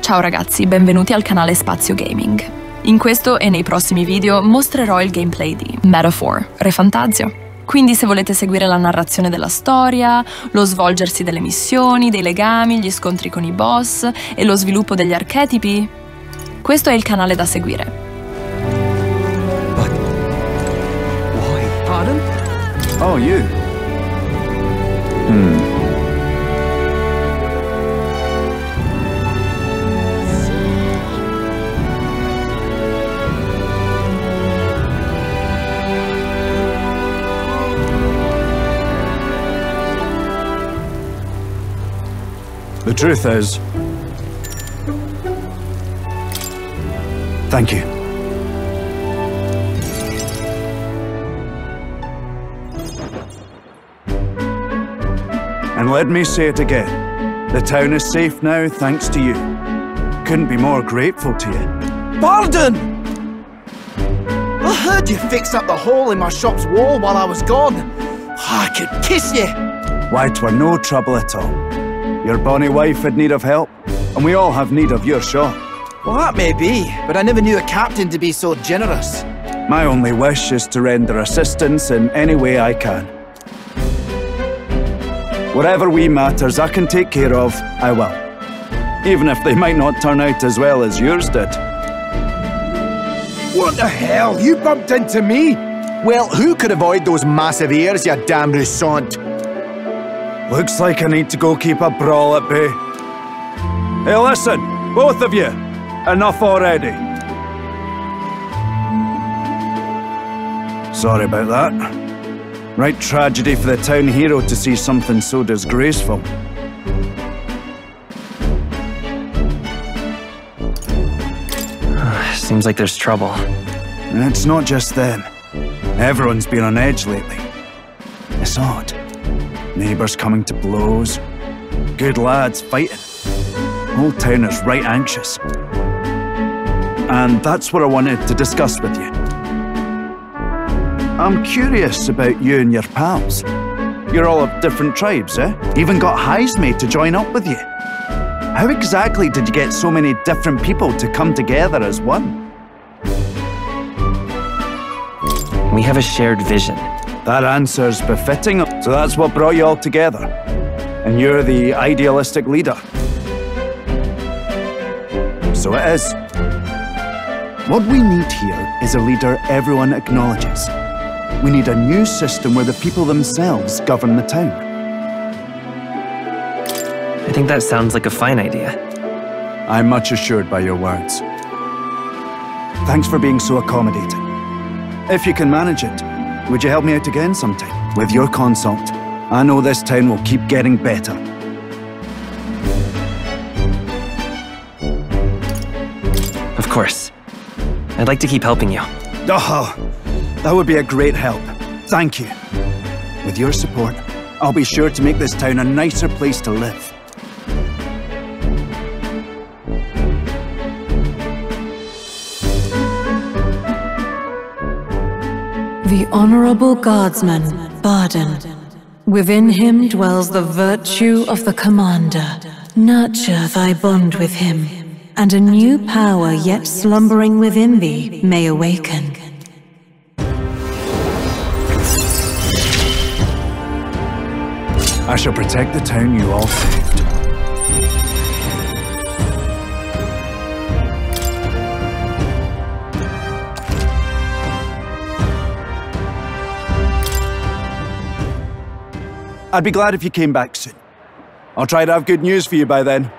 Ciao ragazzi, benvenuti al canale Spazio Gaming. In questo e nei prossimi video mostrerò il gameplay di Metaphore, ReFantazio. Quindi se volete seguire la narrazione della storia, lo svolgersi delle missioni, dei legami, gli scontri con i boss e lo sviluppo degli archetipi, questo è il canale da seguire. But why? Pardon? Oh, you. The truth is, thank you. And let me say it again. The town is safe now thanks to you. Couldn't be more grateful to you. Bardon! I heard you fixed up the hole in my shop's wall while I was gone. I could kiss you. Why, 'twere no trouble at all. Your bonny wife had need of help, and we all have need of your shop. Well, that may be, but I never knew a captain to be so generous. My only wish is to render assistance in any way I can. Whatever wee matters I can take care of, I will. Even if they might not turn out as well as yours did. What the hell? You bumped into me? Well, who could avoid those massive ears, you damn russant? Looks like I need to go keep a brawl at bay. Hey, listen, both of you. Enough already. Sorry about that. Right tragedy for the town hero to see something so disgraceful. Seems like there's trouble. And it's not just them. Everyone's been on edge lately. It's odd. Neighbours coming to blows. Good lads fighting. Whole town is right anxious. And that's what I wanted to discuss with you. I'm curious about you and your pals. You're all of different tribes, eh? Even got Heismay to join up with you. How exactly did you get so many different people to come together as one? We have a shared vision. That answer's befitting, so that's what brought you all together. And you're the idealistic leader. So it is. What we need here is a leader everyone acknowledges. We need a new system where the people themselves govern the town. I think that sounds like a fine idea. I'm much assured by your words. Thanks for being so accommodating. If you can manage it, would you help me out again sometime? With your consult, I know this town will keep getting better. Of course. I'd like to keep helping you. Oh, that would be a great help. Thank you. With your support, I'll be sure to make this town a nicer place to live. The Honorable Guardsman, Bardon. Within him dwells the virtue of the Commander. Nurture thy bond with him, and a new power yet slumbering within thee may awaken. I shall protect the town you all saved. I'd be glad if you came back soon. I'll try to have good news for you by then.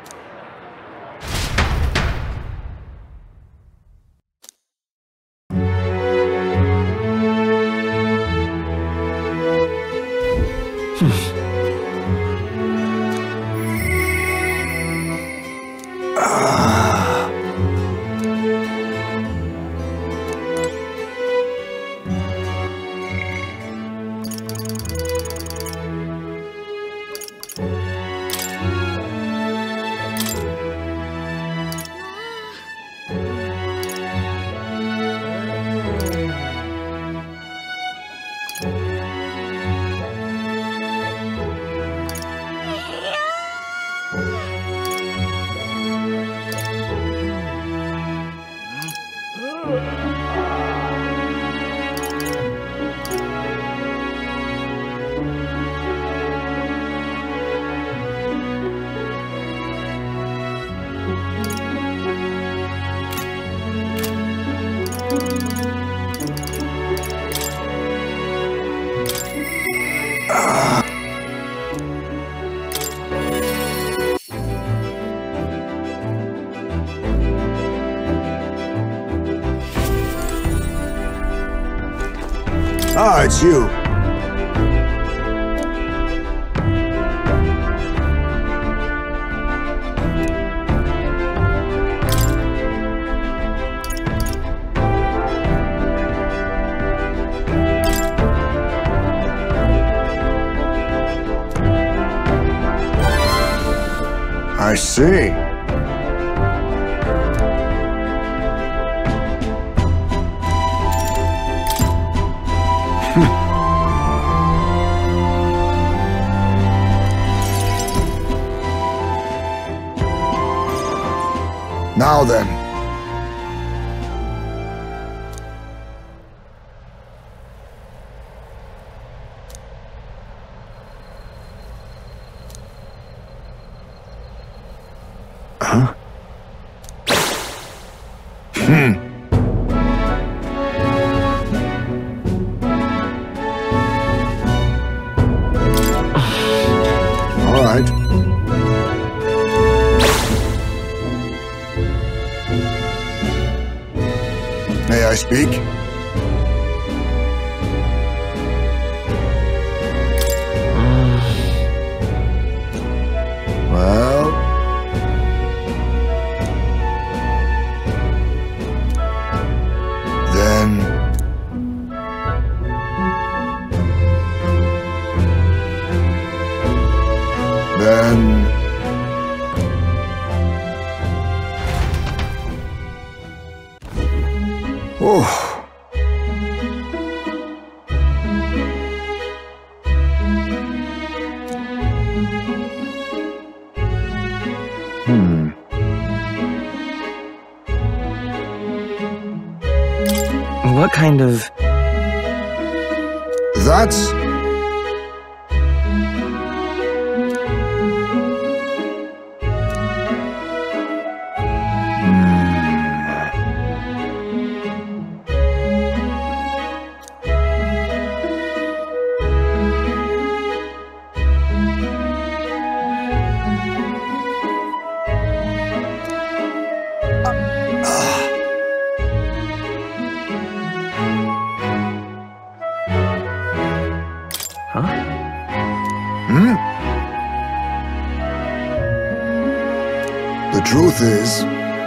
Ah, it's you. I see. Now then. Huh? All right. May I speak? Well... Then... Oh. What kind of... That's... The truth is...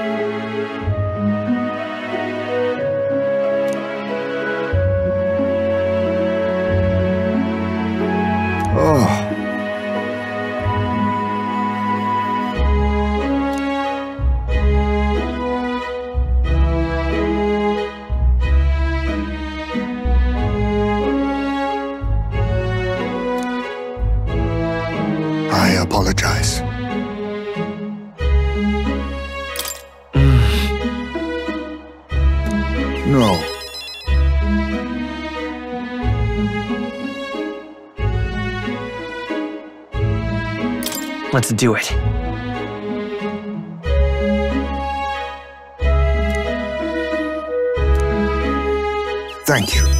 I apologize. No. Let's do it. Thank you.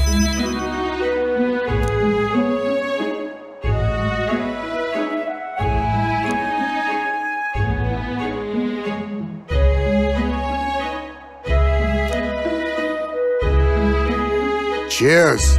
Cheers.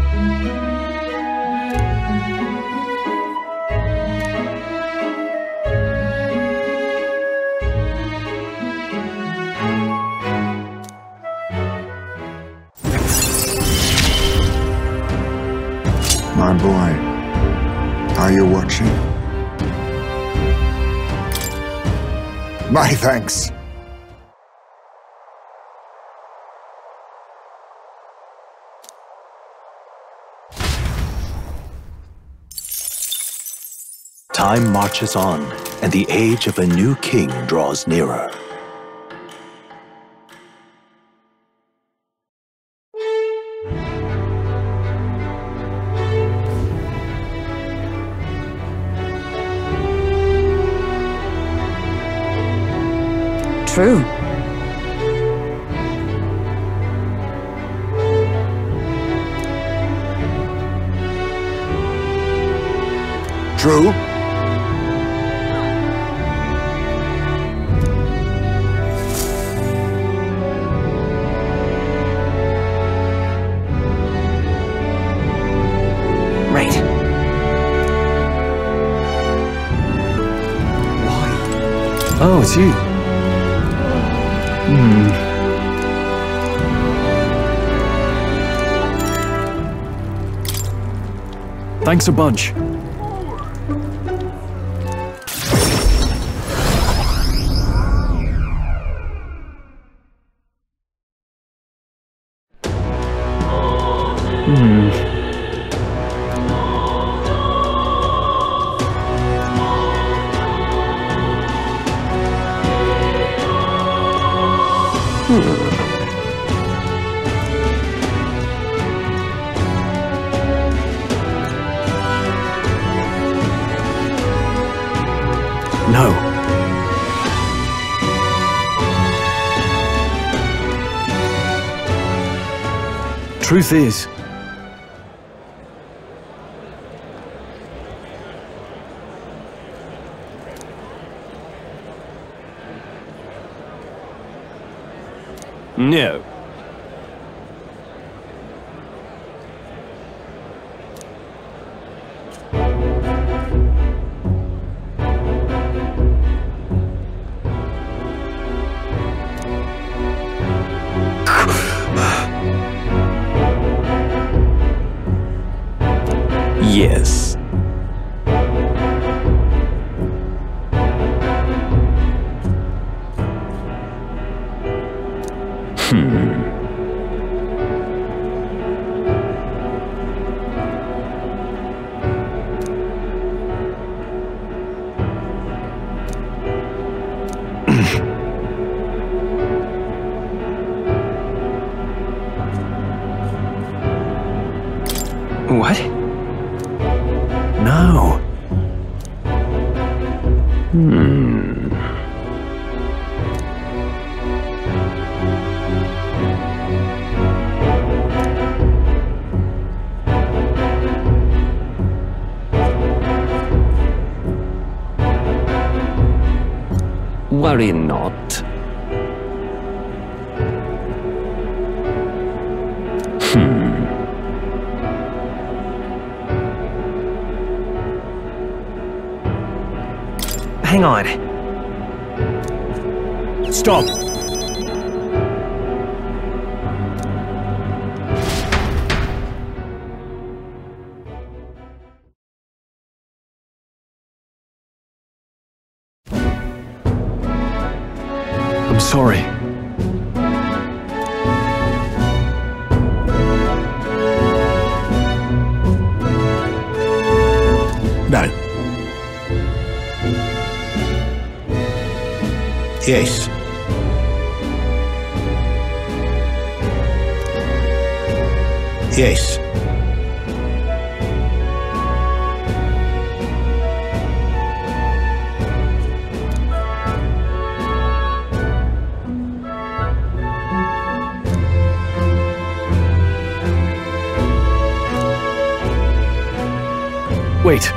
My boy, are you watching? My thanks. Time marches on, and the age of a new king draws nearer. True. True. Oh, it's you. Thanks a bunch. No. Truth is, No. Yes. What? no. Worry not. Hang on. Stop. I'm sorry. No. Yes. Yes. Wait.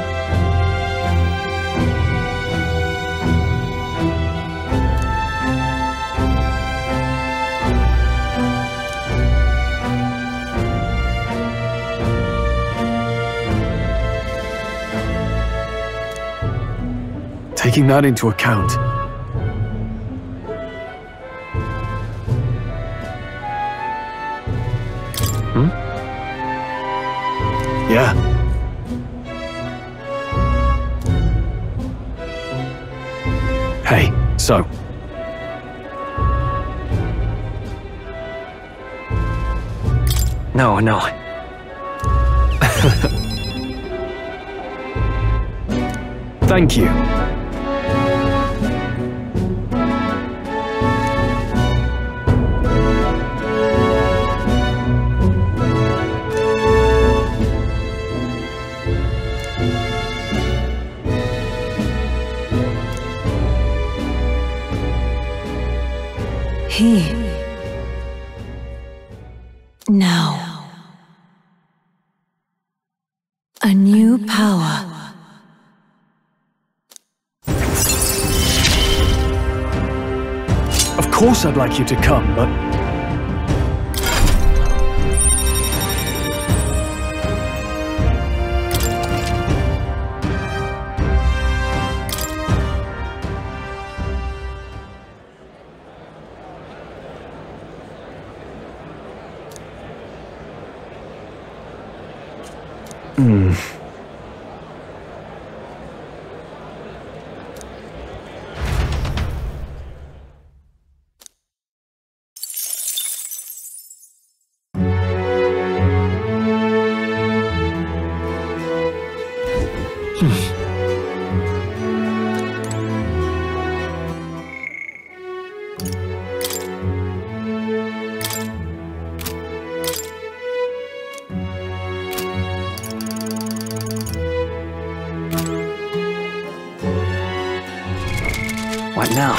Taking that into account. Yeah. Hey, so. No, no. Thank you. Now, a new power. Of course I'd like you to come, but... What now?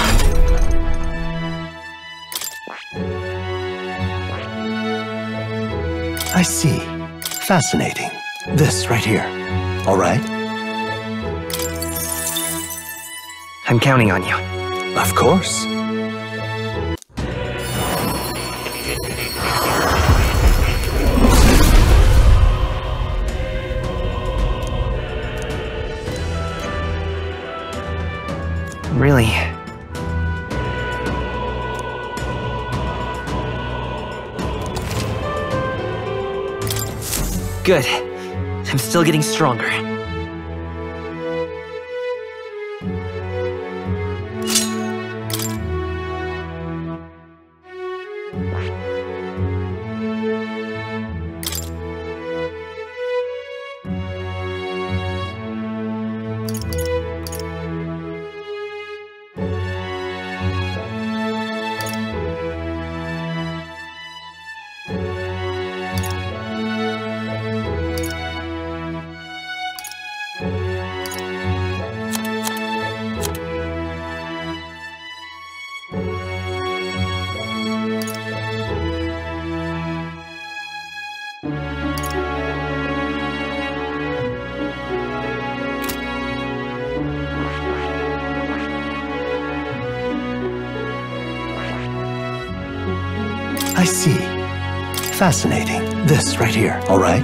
I see. Fascinating. This right here. All right? I'm counting on you. Of course. Really? Good. I'm still getting stronger. I see. Fascinating. This right here. All right?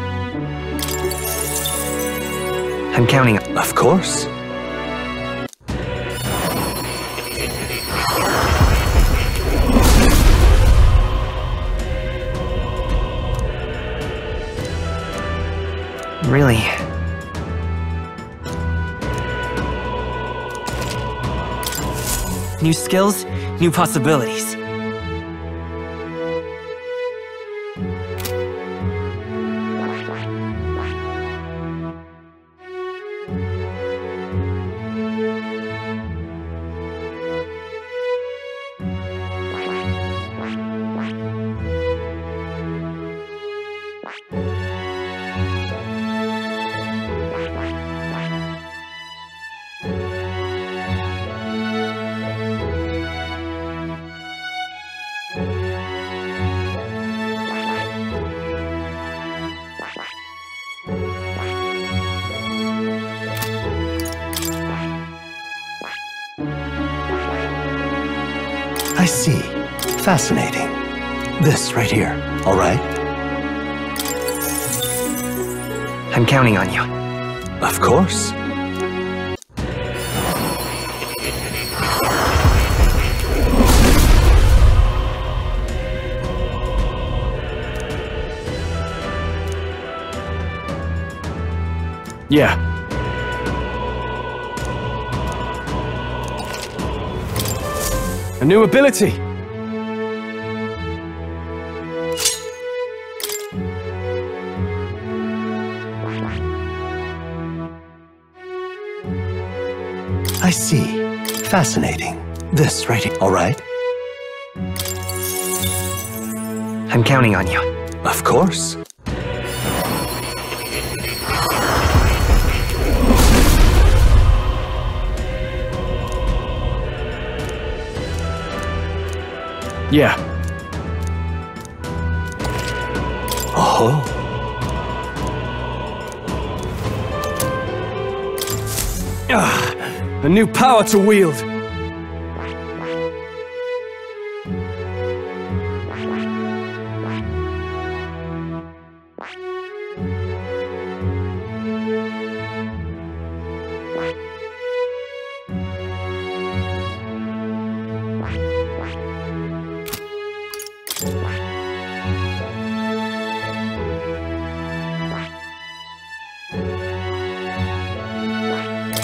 I'm counting. Of course. Really? New skills, new possibilities. I see. Fascinating. This right here. All right? I'm counting on you. Of course. Yeah. A new ability! I see. Fascinating. This right here. All right? I'm counting on you. Of course. Yeah. Oh. A new power to wield!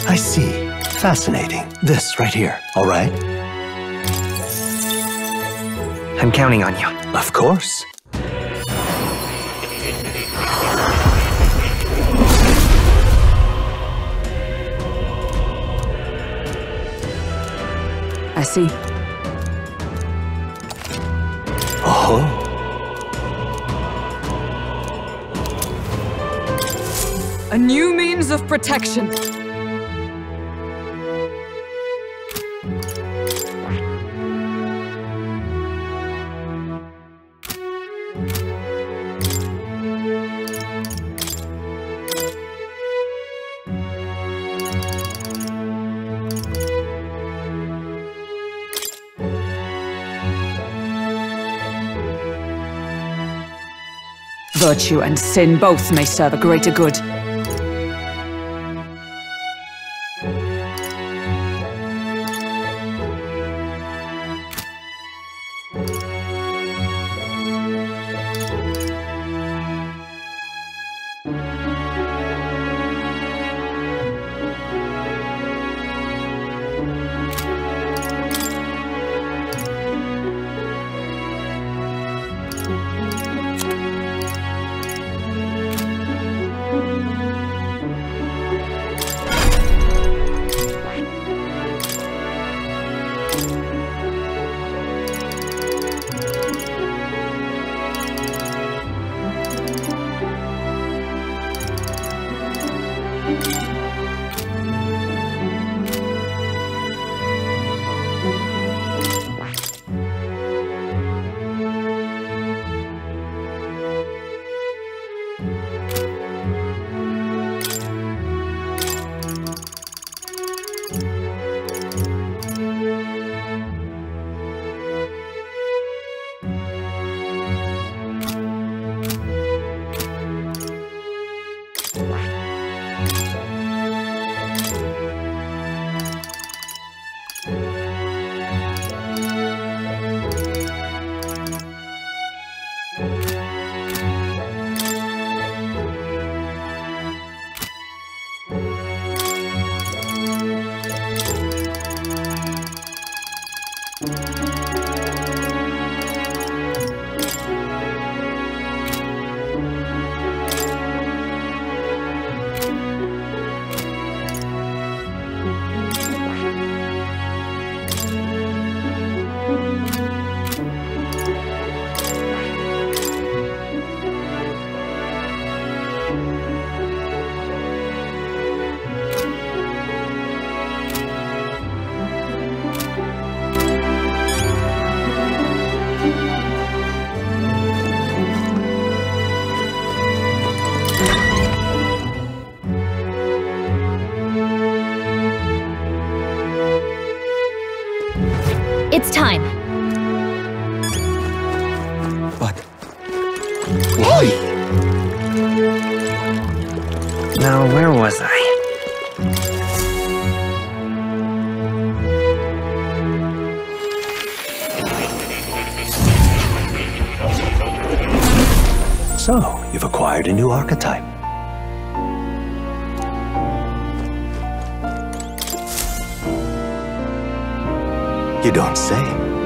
I see. Fascinating. This right here, all right? I'm counting on you. Of course. I see. Oh. A new means of protection. Virtue and sin both may serve a greater good. It's time. But... why? Now, where was I? So, you've acquired a new archetype. You don't say.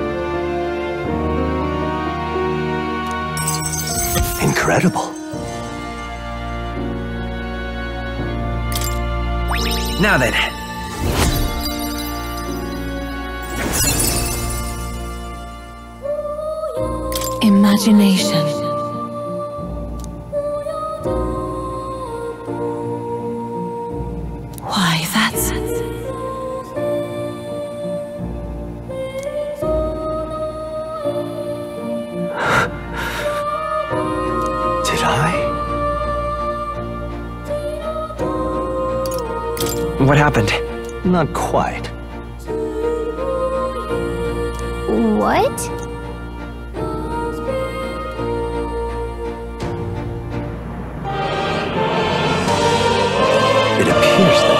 Incredible. Now then. Imagination. Why, that's... Did I? What happened? Not quite. What? It appears that...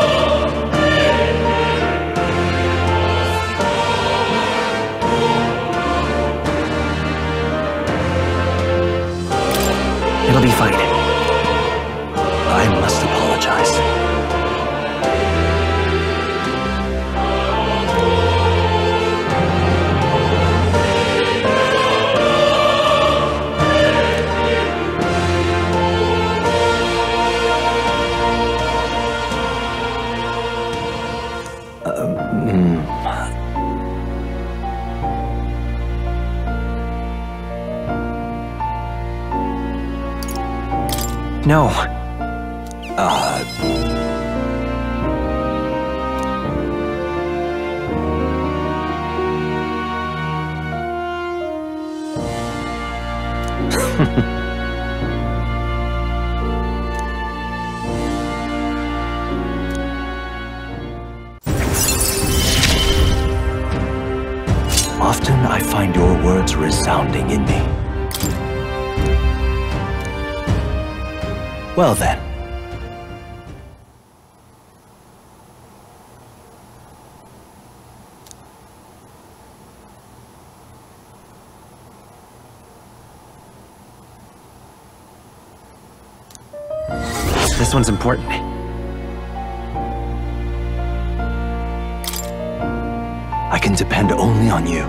It'll be fine. I must apologize. No. Often I find your words resounding in me. Well then. This one's important. I can depend only on you.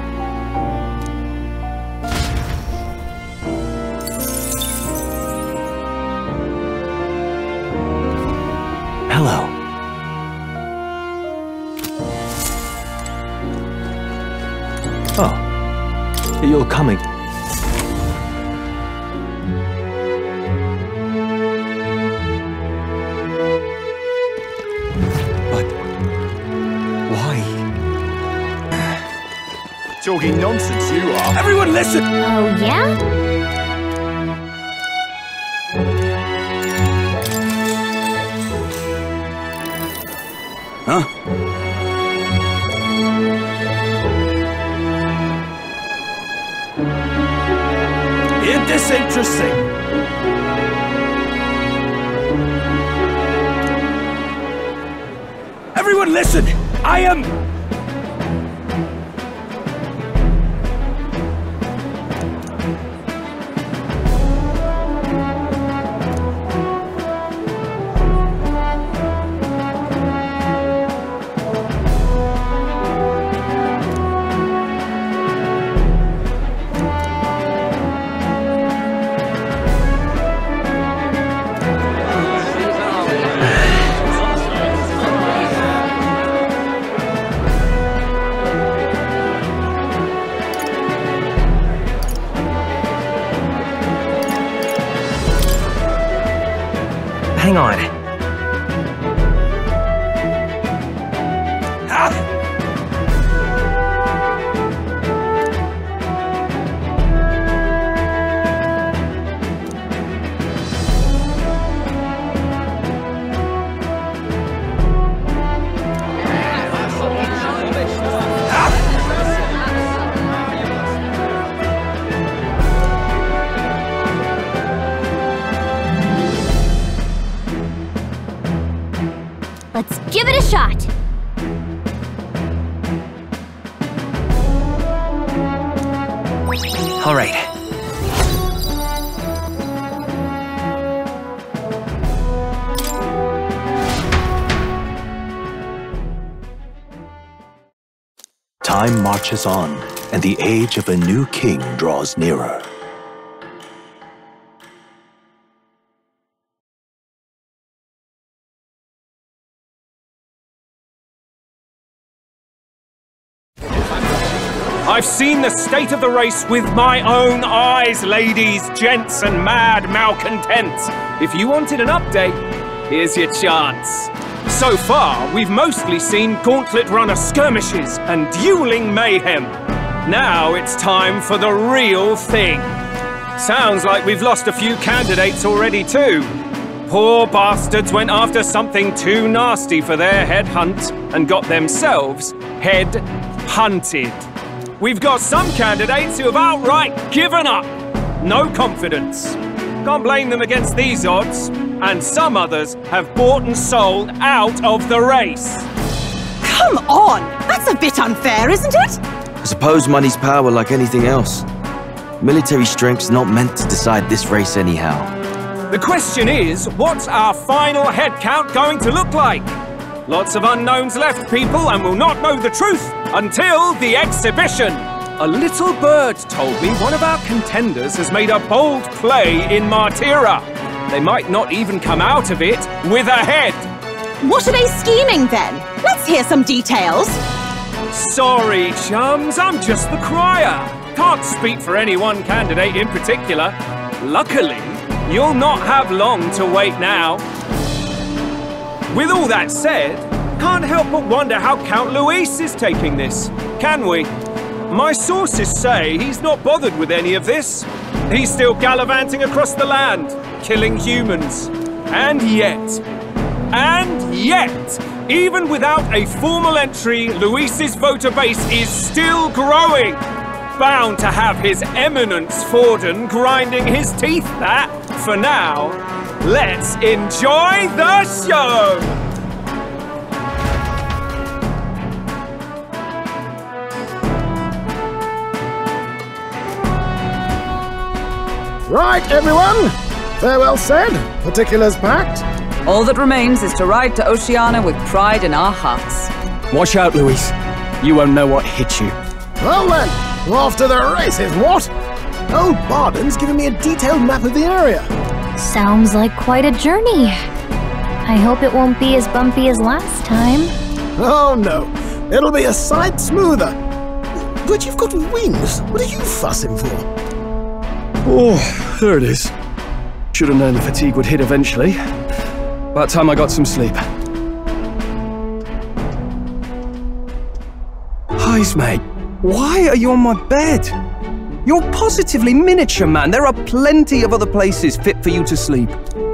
Hello. Oh, you're coming. But why? Talking nonsense, you are. Everyone listen! Oh, yeah? Huh? Ain't this interesting? Everyone listen! I am... Hang on. Let's give it a shot. All right. Time marches on, and the age of a new king draws nearer. I've seen the state of the race with my own eyes, ladies, gents, and mad malcontents. If you wanted an update, here's your chance. So far, we've mostly seen gauntlet runner skirmishes and dueling mayhem. Now it's time for the real thing. Sounds like we've lost a few candidates already too. Poor bastards went after something too nasty for their head hunt and got themselves head hunted. We've got some candidates who have outright given up. No confidence. Can't blame them against these odds. And some others have bought and sold out of the race. Come on! That's a bit unfair, isn't it? I suppose money's power like anything else. Military strength's not meant to decide this race anyhow. The question is, what's our final head count going to look like? Lots of unknowns left, people, and we'll not know the truth until the exhibition. A little bird told me one of our contenders has made a bold play in Martira. They might not even come out of it with a head. What are they scheming then? Let's hear some details. Sorry, chums, I'm just the crier. Can't speak for any one candidate in particular. Luckily, You'll not have long to wait now. With all that said, can't help but wonder how Count Luis is taking this, can we? My sources say he's not bothered with any of this. He's still gallivanting across the land, killing humans. And yet, even without a formal entry, Luis's voter base is still growing. Bound to have His Eminence Forden grinding his teeth, that. For now, let's enjoy the show! Right, everyone! Farewell said, particulars packed. All that remains is to ride to Oceania with pride in our hearts. Watch out, Luis. You won't know what hit you. Well then, off to the races, what? Oh, Bardon's giving me a detailed map of the area. Sounds like quite a journey. I hope it won't be as bumpy as last time. Oh no, it'll be a sight smoother. But you've got wings. What are you fussing for? Oh, there it is. Should have known the fatigue would hit eventually. About time I got some sleep. Heismay, why are you on my bed? You're positively miniature, man. There are plenty of other places fit for you to sleep.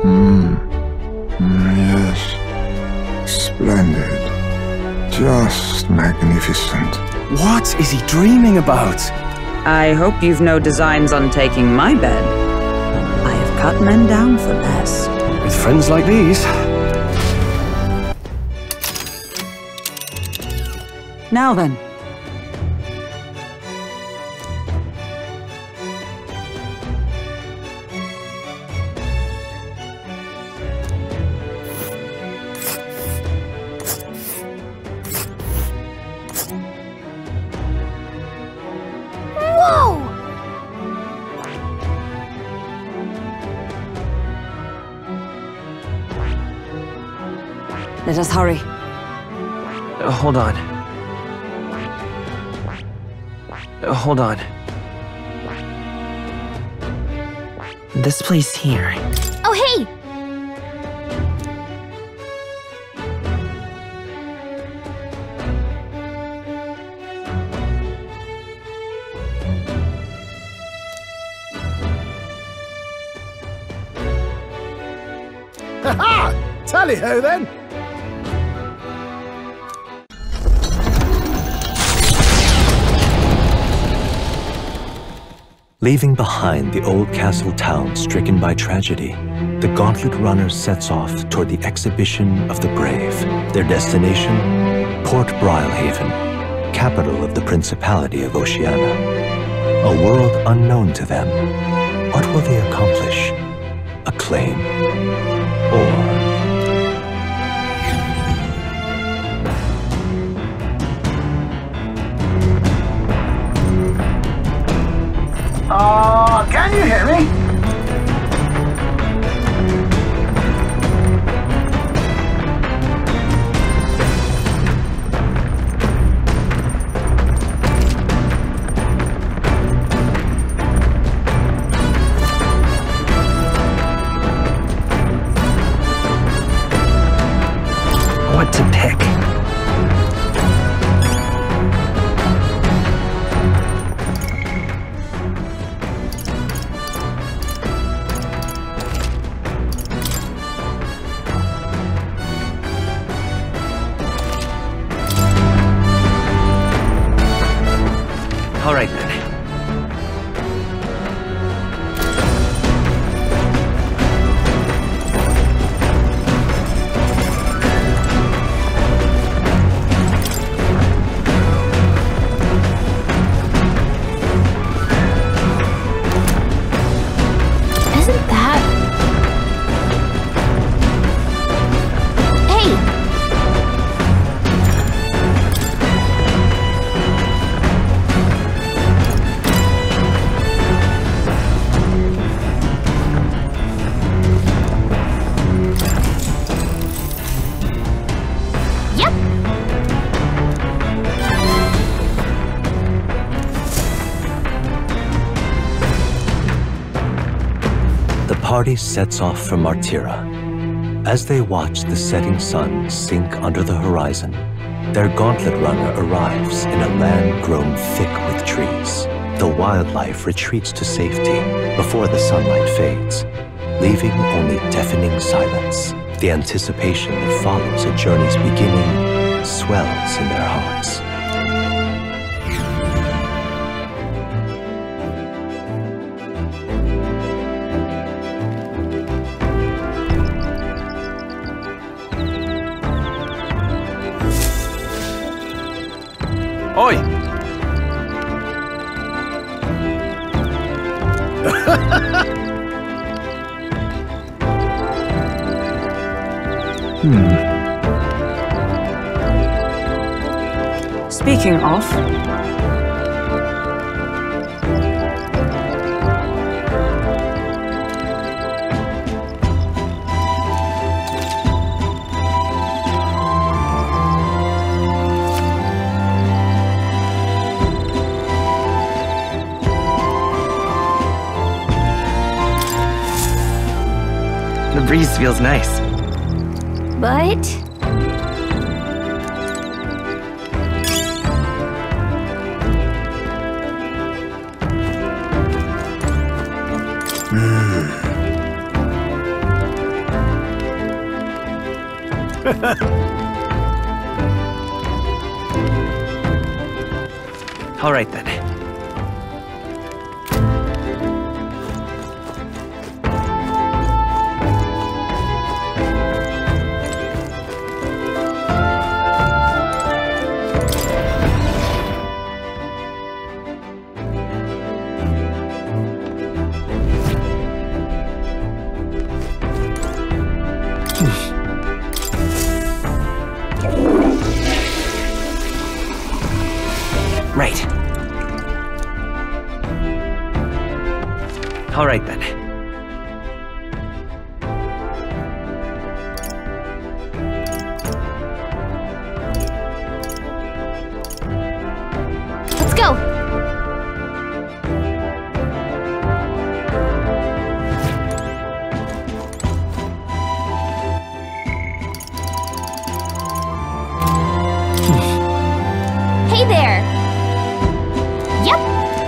Yes. Splendid. Just magnificent. What is he dreaming about? I hope you've no designs on taking my bed. I have cut men down for less. With friends like these. Now then. Let us hurry. Hold on. Hold on. This place here. Oh, hey! Ha-ha! Tally-ho then! Leaving behind the old castle town stricken by tragedy, the Gauntlet Runner sets off toward the exhibition of the brave. Their destination, Port Brilehaven, capital of the Principality of Oceania. A world unknown to them. What will they accomplish? Acclaim? Or... Can you hear me? party sets off for Martira. As they watch the setting sun sink under the horizon, their gauntlet runner arrives in a land grown thick with trees. The wildlife retreats to safety before the sunlight fades, leaving only deafening silence. The anticipation that follows a journey's beginning swells in their hearts. Oi! Speaking of... The breeze feels nice. But... All right then. Right. All right then. Let's go! Hey there! Yep!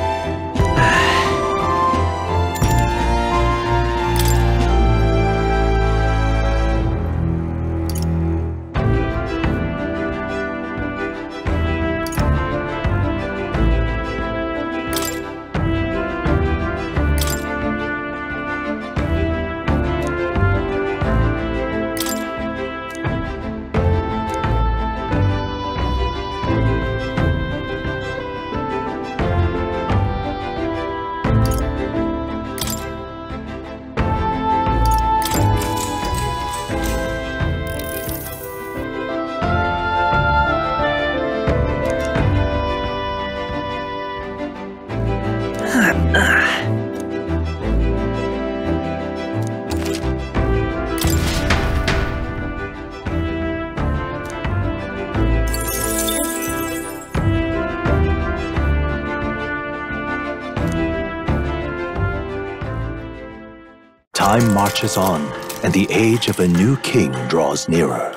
Time marches on, and the age of a new king draws nearer.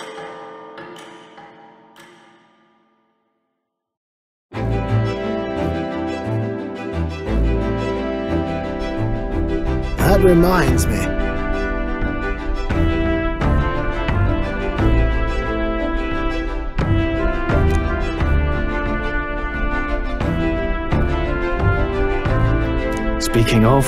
That reminds me. Speaking of...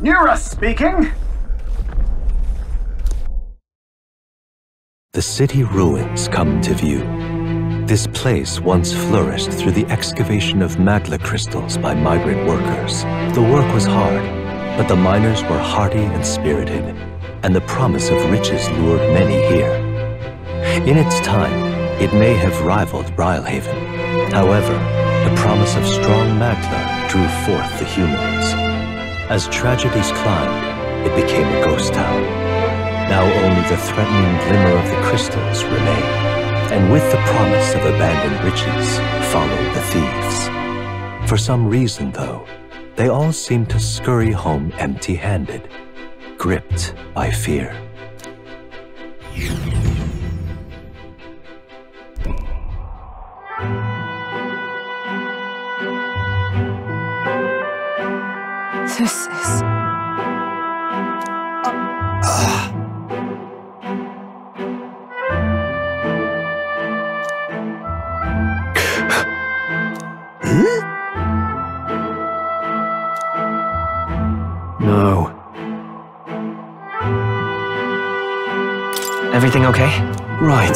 Nura speaking. The city ruins come to view. This place once flourished through the excavation of magla crystals by migrant workers. The work was hard, but the miners were hardy and spirited, and the promise of riches lured many here. In its time, it may have rivaled Brilehaven. However, the promise of strong magla drew forth the humans. As tragedies climbed, it became a ghost town. Now only the threatening glimmer of the crystals remained. And with the promise of abandoned riches followed the thieves. For some reason, though, they all seemed to scurry home empty-handed, gripped by fear. This is... No. Everything okay? Right.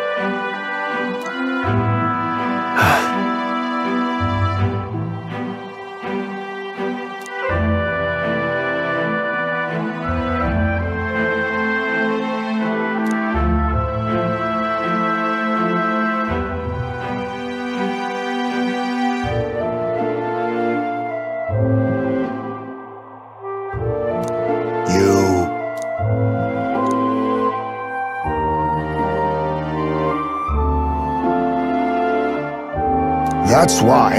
That's why.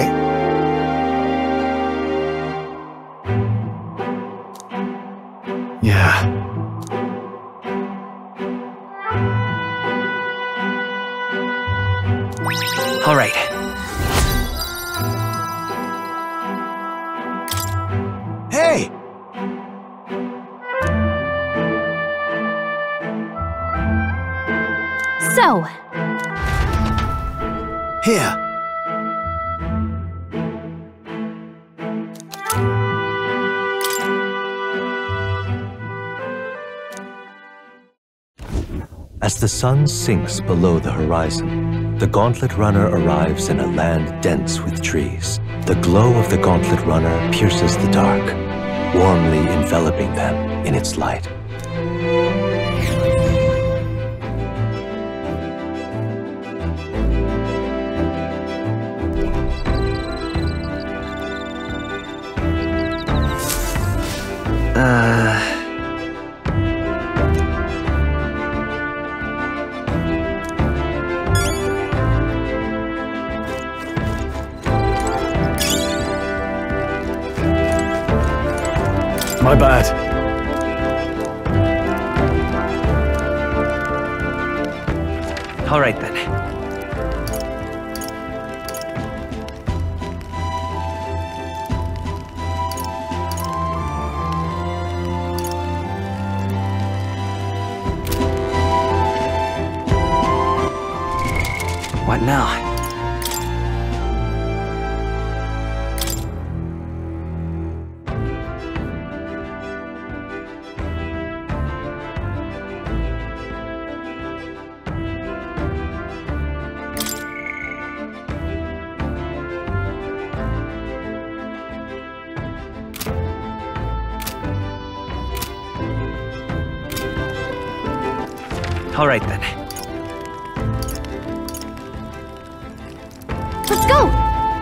Yeah. All right. Hey! So. Here. As the sun sinks below the horizon, the Gauntlet Runner arrives in a land dense with trees. The glow of the Gauntlet Runner pierces the dark, warmly enveloping them in its light. My bad. All right then. What now? All right then. Let's go!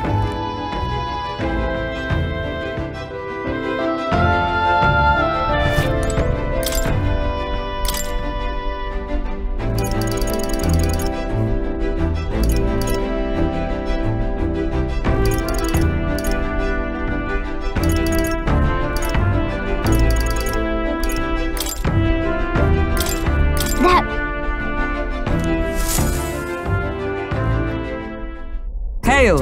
Hail!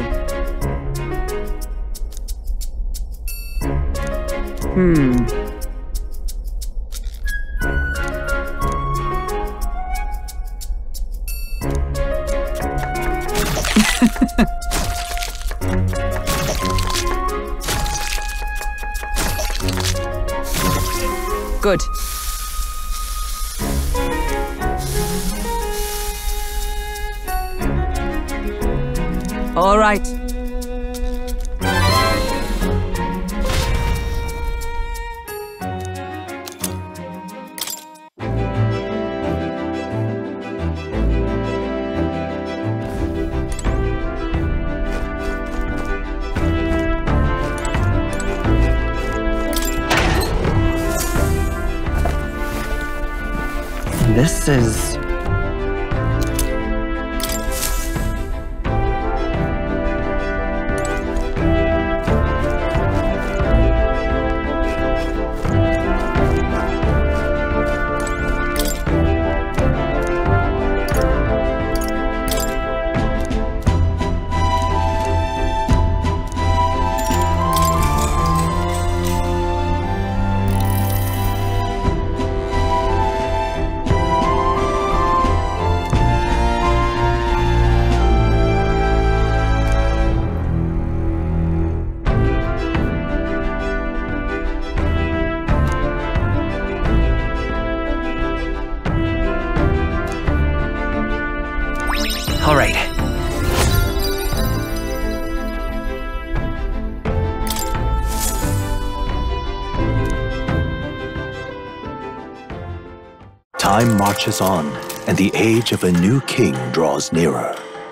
Good. All right. This is... All right. Time marches on, and the age of a new king draws nearer.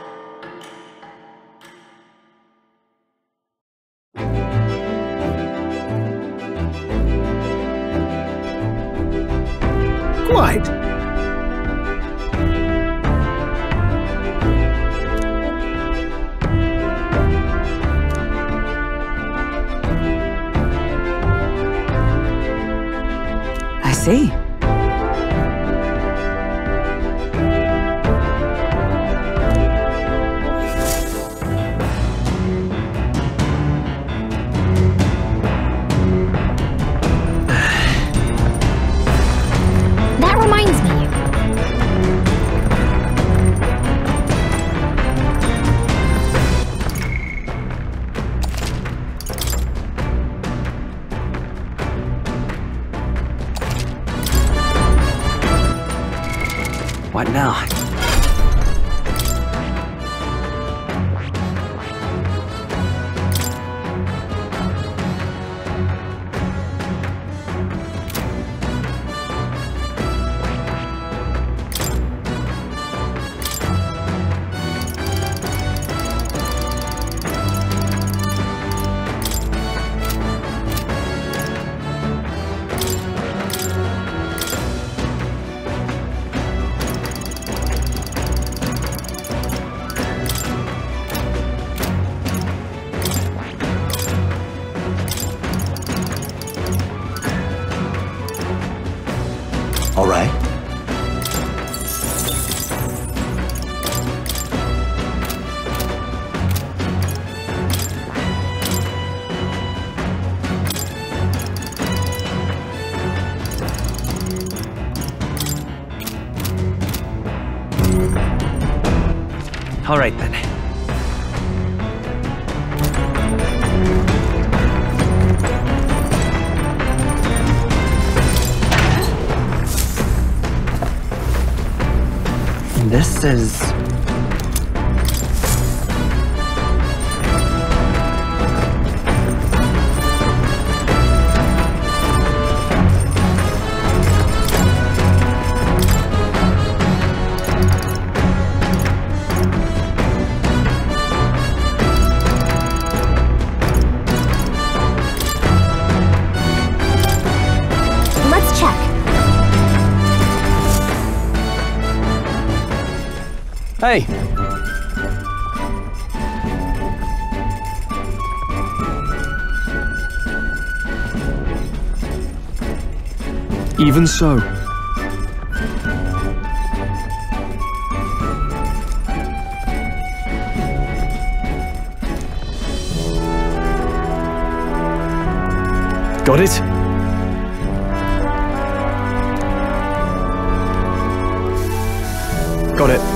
Quite. I see. That reminds me. What now? All right. All right then. This is... Let's check. Hey! Even so. Got it? Got it.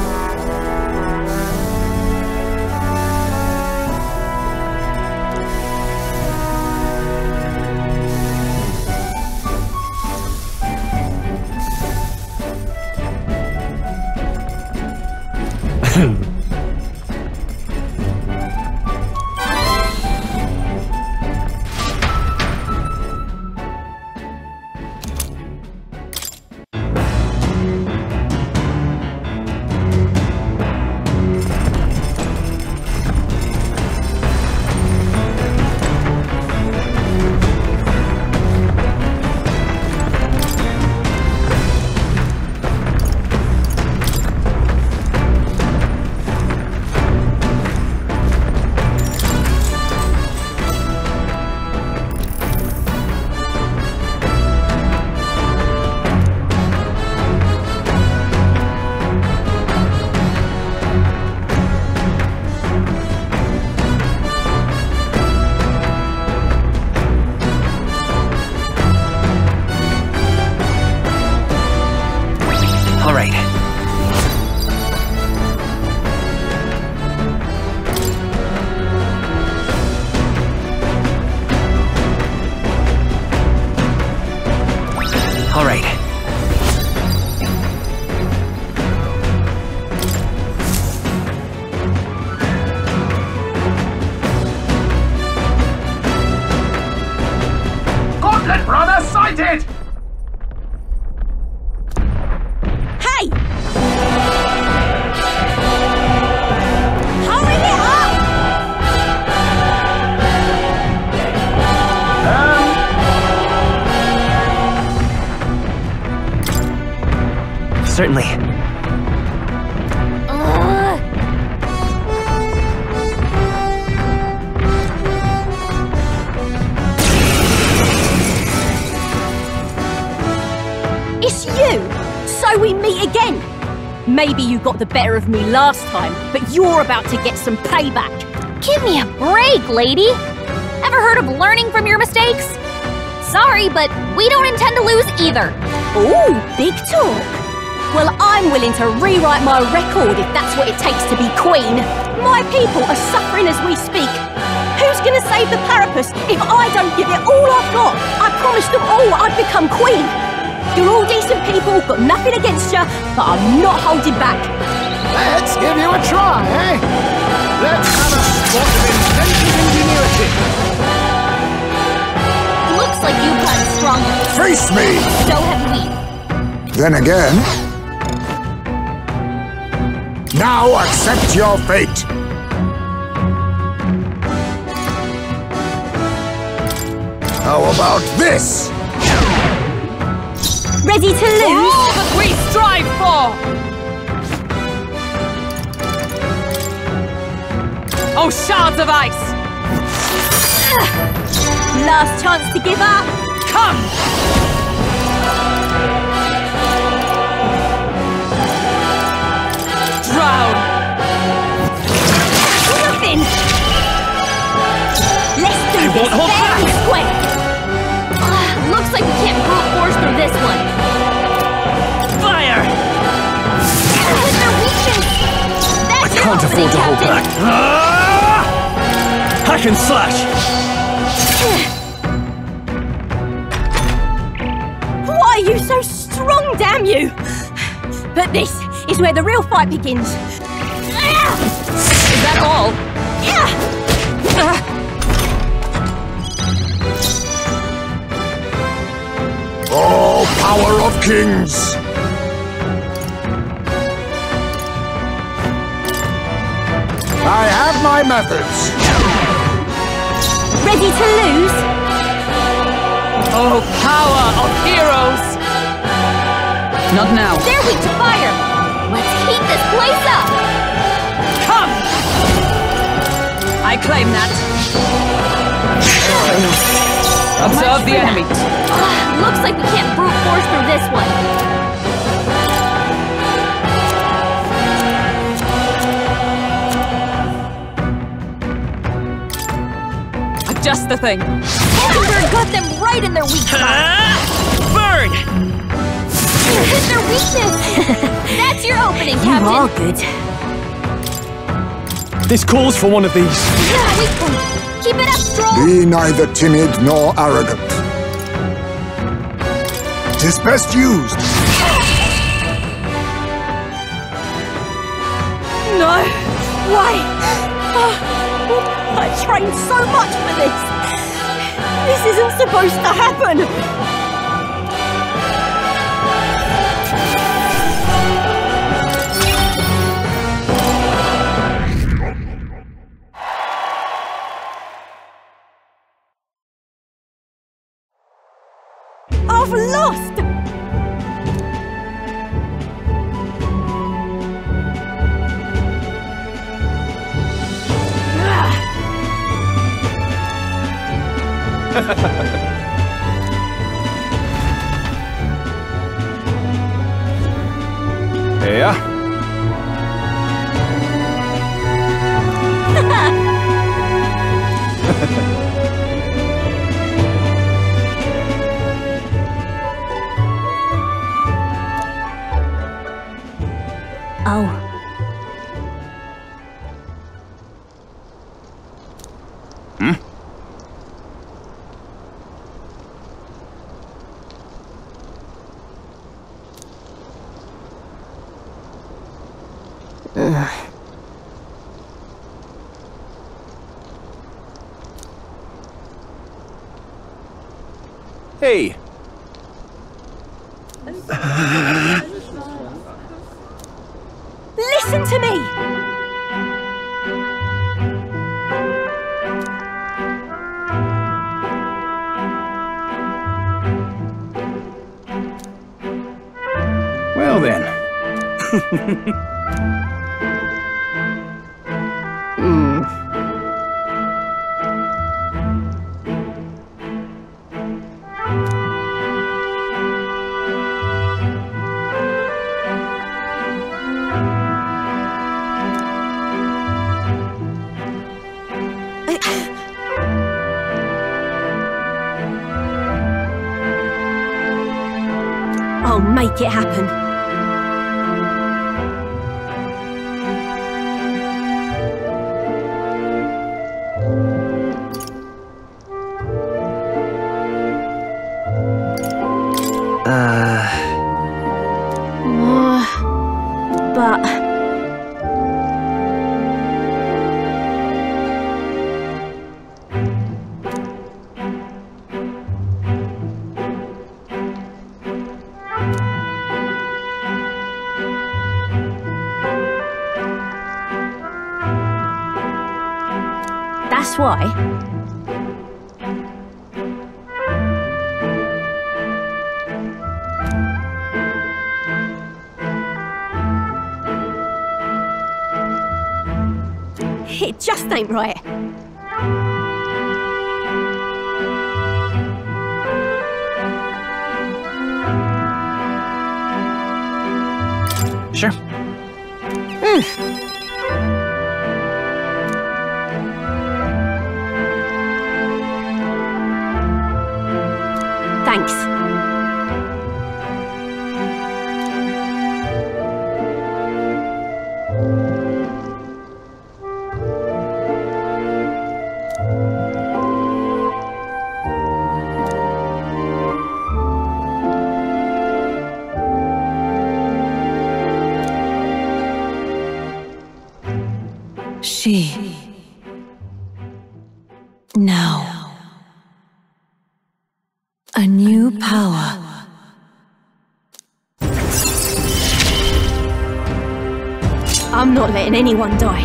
Gauntlet runner sighted! Hey! Hurry it up! Certainly. It's you! So we meet again! Maybe you got the better of me last time, but you're about to get some payback. Give me a break, lady! Ever heard of learning from your mistakes? Sorry, but we don't intend to lose either. Ooh, big talk. Well, I'm willing to rewrite my record if that's what it takes to be queen. My people are suffering as we speak. Who's gonna save the Parapus if I don't give it all I've got? I promised them all I'd become queen. You're all decent people, got nothing against you, but I'm not holding back. Let's give you a try, eh? Let's have a spot of inventive ingenuity. Looks like you've got strong. Face me! So have we. Then again. Now accept your fate. How about this? Ready to lose? All that we strive for! Oh, shards of ice! Last chance to give up. Come! Drown! Nothing! Let's do this won't hold fair and square. Looks like we can't brute force through this one. Fire! Hit their weakness! That's your Can't opening, afford to hold Captain. back. Hack and slash! Why are you so strong, damn you? But this is where the real fight begins. Is that all? Oh, power of kings! I have my methods. Ready to lose? Oh, power of heroes! Not now. They're weak to fire. Let's heat this place up. Come! I claim that. Observe the enemy. Looks like we can't brute force through this one. Just the thing. Timber got them right in their weak spot. Burn! Hit their weakness. That's your opening, You Captain. are good. This calls for one of these. Yeah, weak point. Keep it up, Strohl. Be neither timid nor arrogant. 'Tis best used. No. Why? I trained so much for this. This isn't supposed to happen. I've lost! Yeah. Oh. Hey! Listen to me! Well then. I'll make it happen. But... That's why. It just ain't right. Sure. Thanks. She. Now. A new power. I'm not letting anyone die.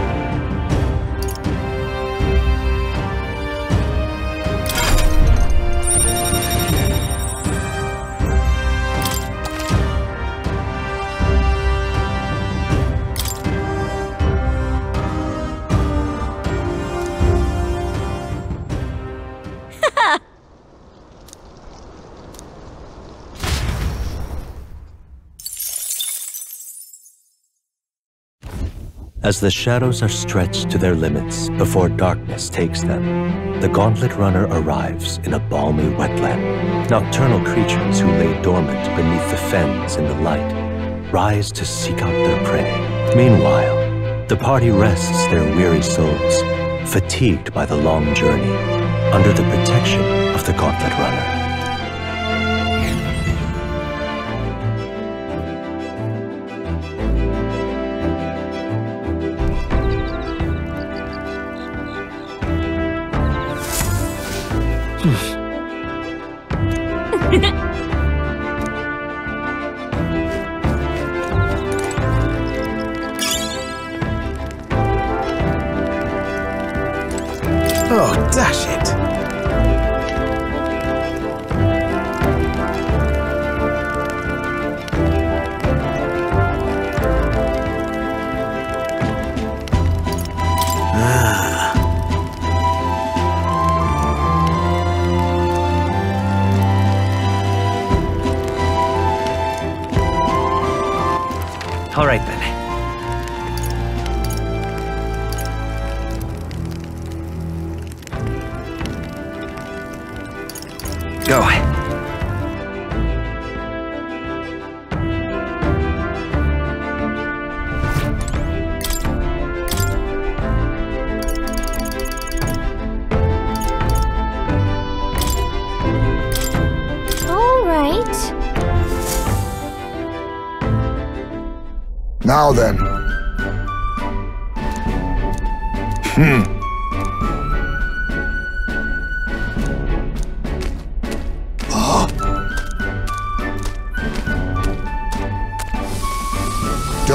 As the shadows are stretched to their limits before darkness takes them, the Gauntlet Runner arrives in a balmy wetland. Nocturnal creatures who lay dormant beneath the fens in the light rise to seek out their prey. Meanwhile, the party rests their weary souls, fatigued by the long journey, under the protection of the Gauntlet Runner. Oh, dash it. All right, then. Go. All right. Now then.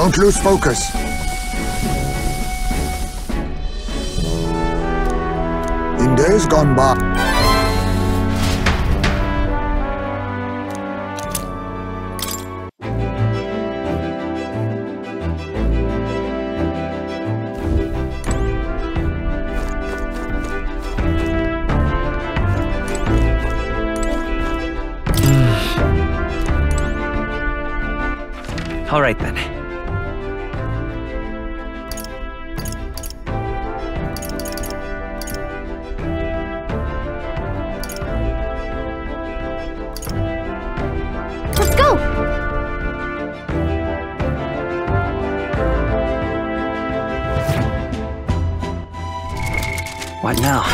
Don't lose focus. In days gone by... All right, then. Let's go! What now?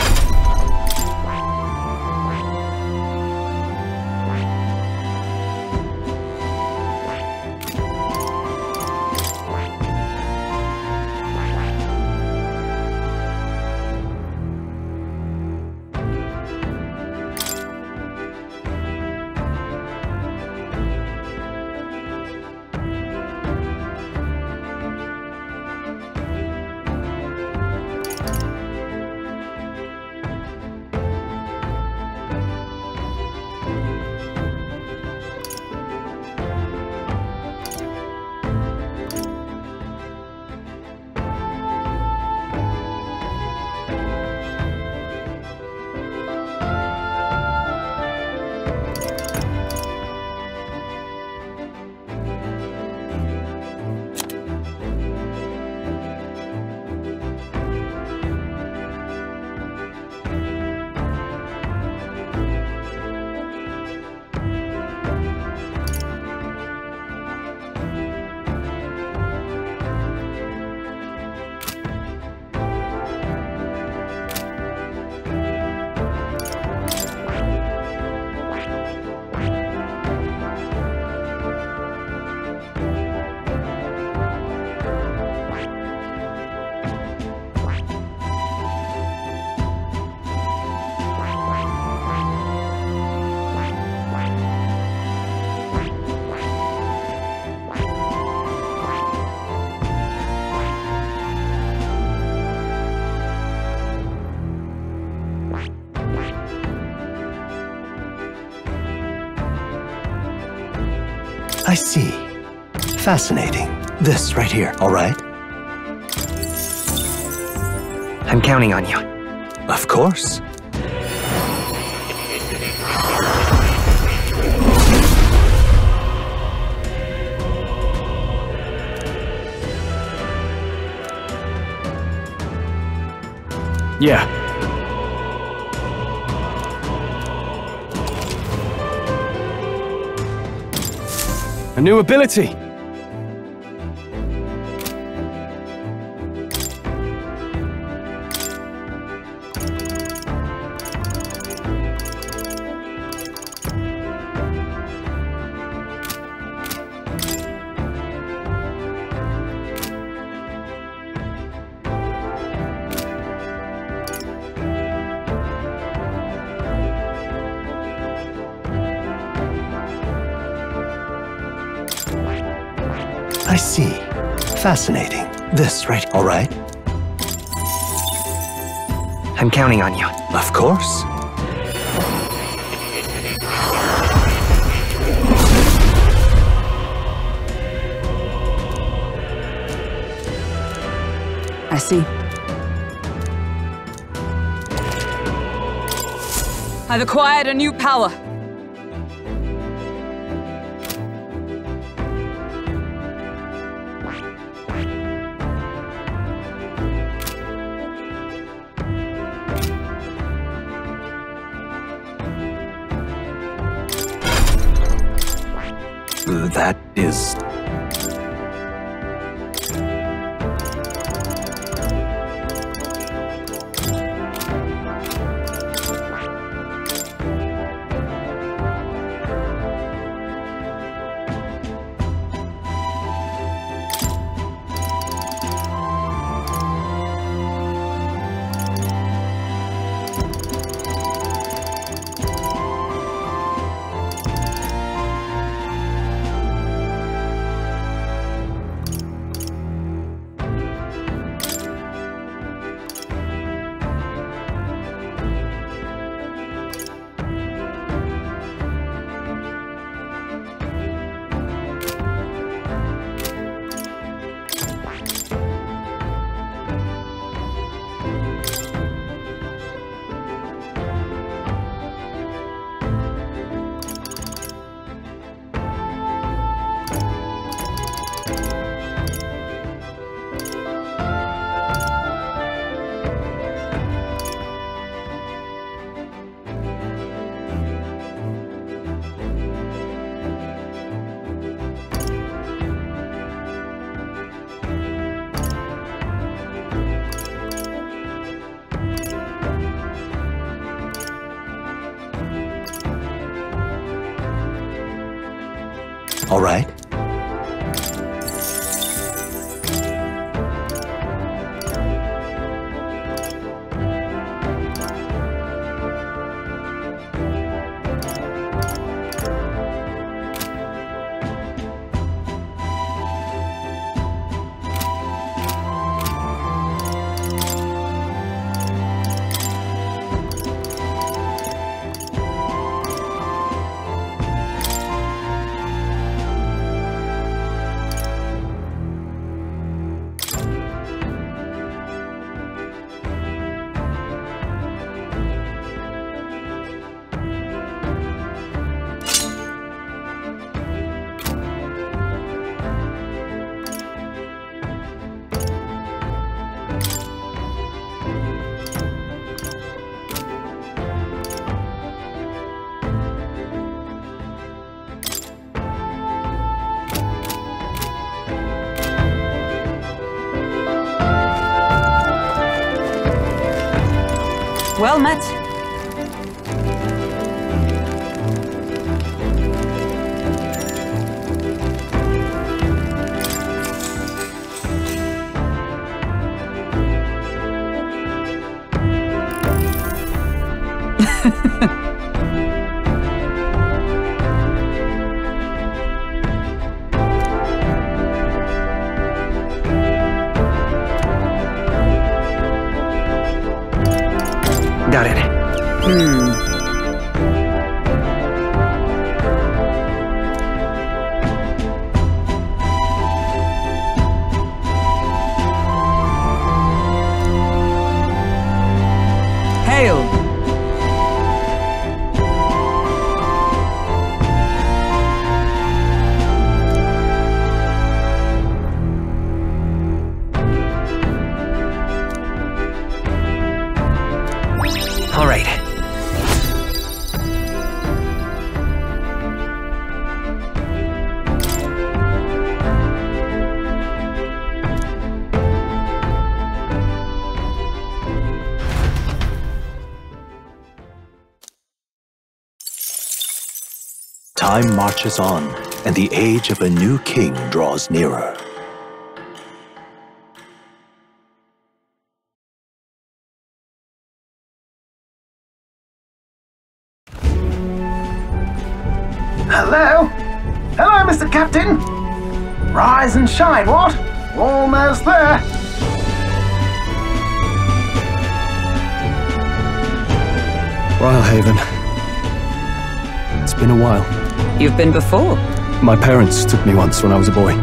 I see. Fascinating. This right here, all right? I'm counting on you. Of course. Yeah. A new ability! I see. Fascinating. This right, all right? I'm counting on you. Of course. I see. I've acquired a new power. That is... All right. Well met. Got it. Hail! All right. Time marches on, and the age of a new king draws nearer. Hello? Hello, Mr. Captain. Rise and shine, what? Almost there. Brilehaven. It's been a while. You've been before? My parents took me once when I was a boy.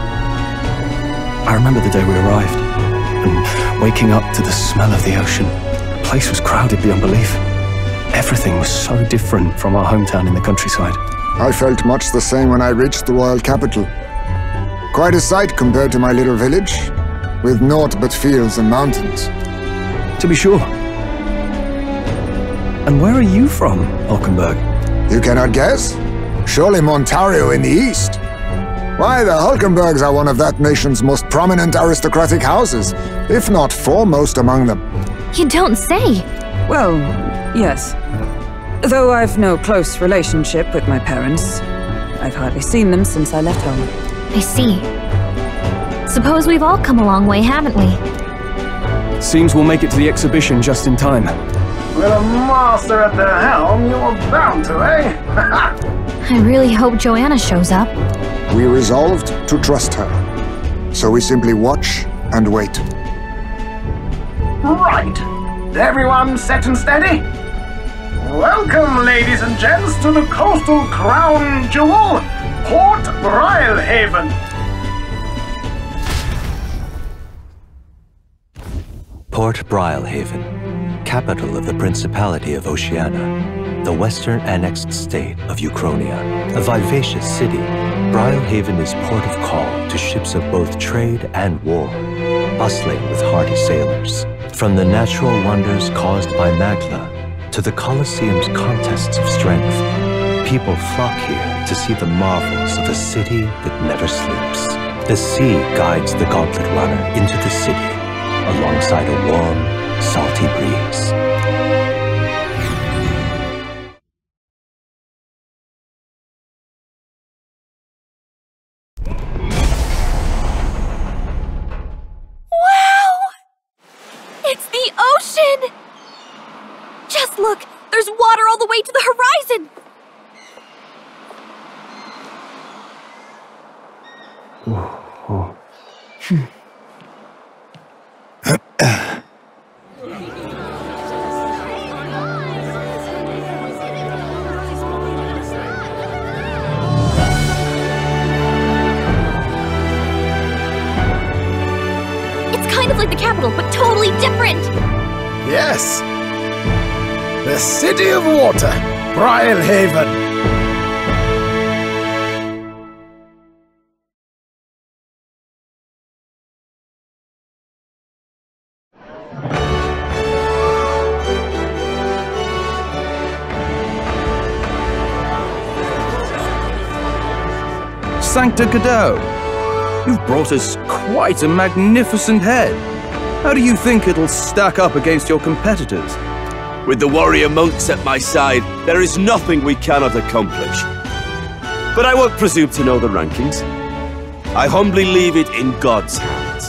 I remember the day we arrived, and waking up to the smell of the ocean. The place was crowded beyond belief. Everything was so different from our hometown in the countryside. I felt much the same when I reached the royal capital. Quite a sight compared to my little village, with naught but fields and mountains. To be sure. And where are you from, Hulkenberg? You cannot guess? Surely Montario in the east. Why, the Hulkenbergs are one of that nation's most prominent aristocratic houses, if not foremost among them. You don't say. Well, yes. Though I've no close relationship with my parents, I've hardly seen them since I left home. I see. Suppose we've all come a long way, haven't we? Seems we'll make it to the exhibition just in time. With a master at the helm, you were bound to, eh? I really hope Joanna shows up. We resolved to trust her. So we simply watch and wait. Right. Everyone set and steady? Welcome, ladies and gents, to the coastal crown jewel, Port Brilehaven. Port Brilehaven, capital of the Principality of Oceania, the western annexed state of Uchronia. A vivacious city, Brilehaven is port of call to ships of both trade and war, bustling with hardy sailors. From the natural wonders caused by Magla to the Colosseum's contests of strength, people flock here to see the marvels of a city that never sleeps. The sea guides the gauntlet runner into the city alongside a warm, salty breeze. There's water all the way to the horizon! It's kind of like the capital, but totally different! Yes! The City of Water, Brilehaven. Sancta Cadeau, you've brought us quite a magnificent head. How do you think it'll stack up against your competitors? With the warrior monks at my side, there is nothing we cannot accomplish. But I won't presume to know the rankings. I humbly leave it in God's hands.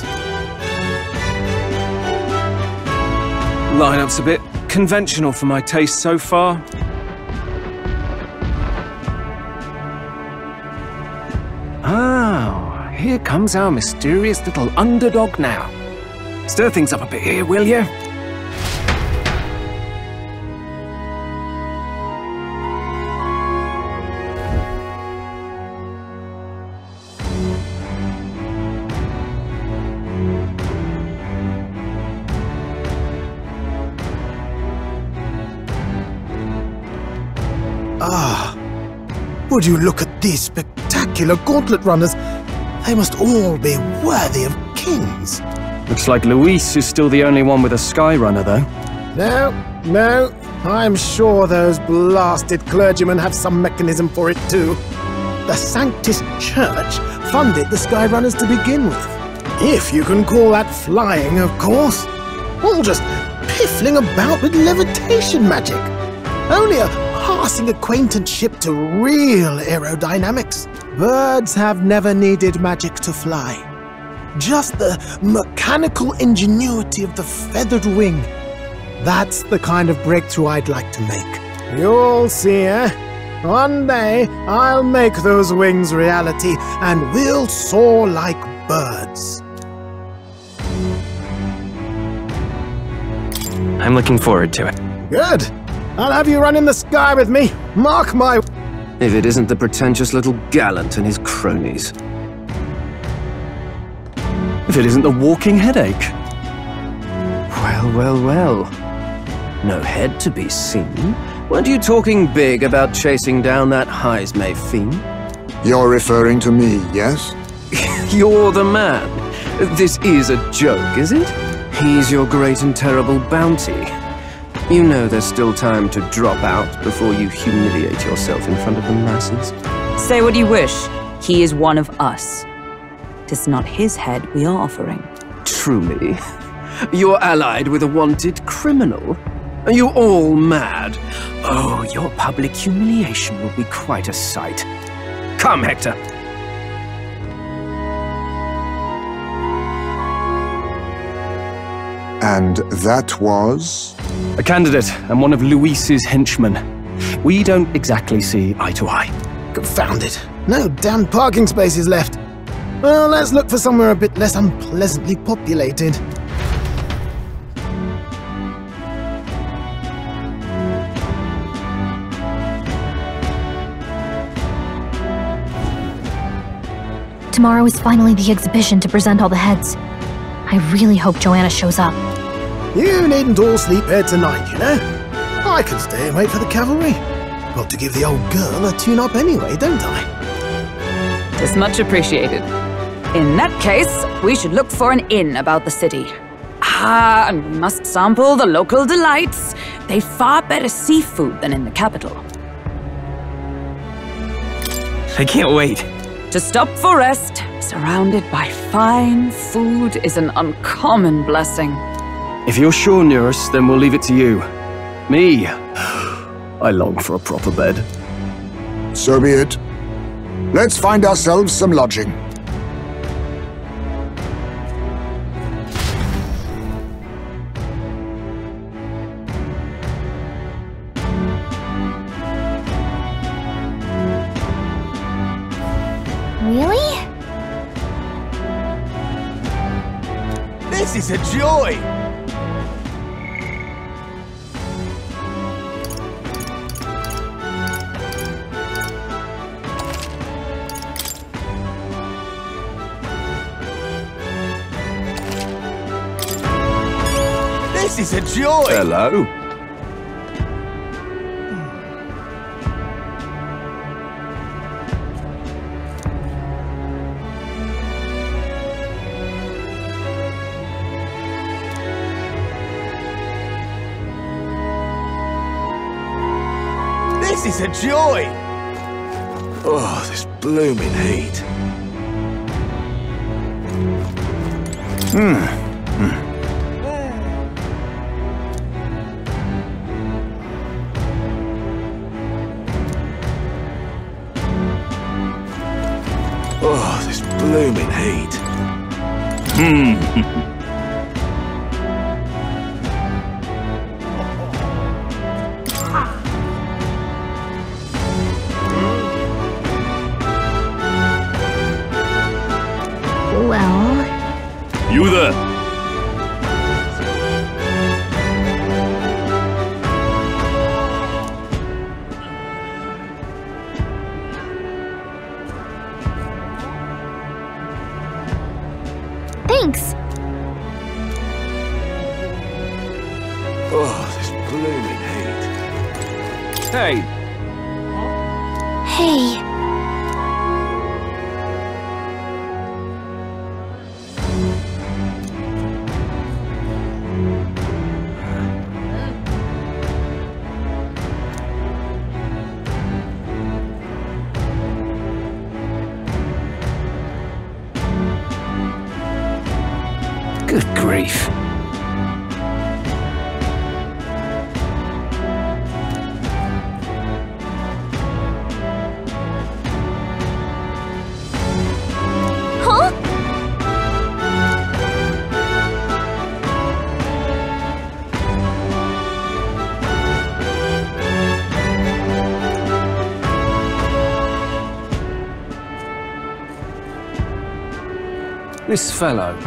Lineup's a bit conventional for my taste so far. Oh, here comes our mysterious little underdog now. Stir things up a bit here, will you? Would you look at these spectacular gauntlet runners? They must all be worthy of kings. Looks like Luis is still the only one with a Skyrunner, though. No. I'm sure those blasted clergymen have some mechanism for it too. The Sanctus Church funded the Skyrunners to begin with. If you can call that flying, of course. All just piffling about with levitation magic. Only a passing acquaintanceship to real aerodynamics. Birds have never needed magic to fly. Just the mechanical ingenuity of the feathered wing. That's the kind of breakthrough I'd like to make. You'll see, eh? One day, I'll make those wings reality, and we'll soar like birds. I'm looking forward to it. Good. I'll have you run in the sky with me. Mark my... If it isn't the pretentious little gallant and his cronies. If it isn't the walking headache. Well. No head to be seen. Weren't you talking big about chasing down that Heismay fiend? You're referring to me, yes? You're the man. This is a joke, is it? He's your great and terrible bounty. You know there's still time to drop out before you humiliate yourself in front of the masses. Say what you wish. He is one of us. Tis not his head we are offering. Truly? You're allied with a wanted criminal? Are you all mad? Oh, your public humiliation will be quite a sight. Come, Hector. And that was? A candidate and one of Luis's henchmen. We don't exactly see eye to eye. Confound it. No damn parking spaces left. Well, let's look for somewhere a bit less unpleasantly populated. Tomorrow is finally the exhibition to present all the heads. I really hope Joanna shows up. You needn't all sleep here tonight, you know? I can stay and wait for the cavalry. Got to give the old girl a tune-up anyway, don't I? Tis much appreciated. In that case, we should look for an inn about the city. And we must sample the local delights. They've far better seafood than in the capital. I can't wait. To stop for rest, surrounded by fine food, is an uncommon blessing. If you're sure, Nearest, then we'll leave it to you. Me, I long for a proper bed. So be it. Let's find ourselves some lodging. This is a joy! This is a joy! Hello? This is a joy! Oh, this blooming heat. Oh, this blooming heat. Well... You there? Thanks. Oh, this blooming heat. Hey, Hey. Good grief. Huh? this fellow.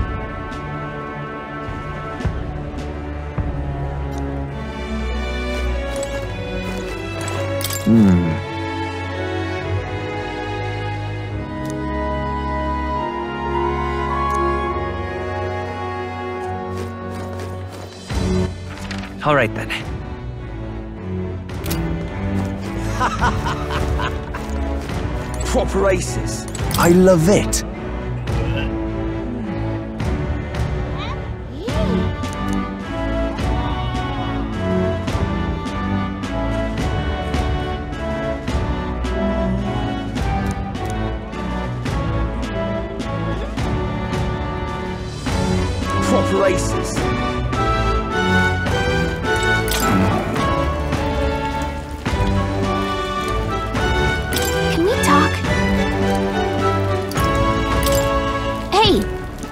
All right, then. Proper aces. I love it. Proper aces. Can we talk? Hey!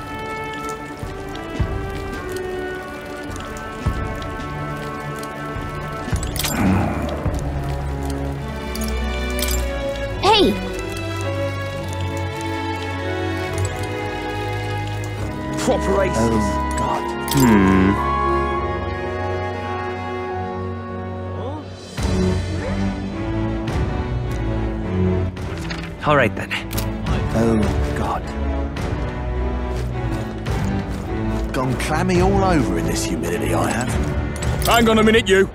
Hey! Proper aces. Oh, God. All right, then. Oh, God. Gone clammy all over in this humidity, I have. Hang on a minute, you.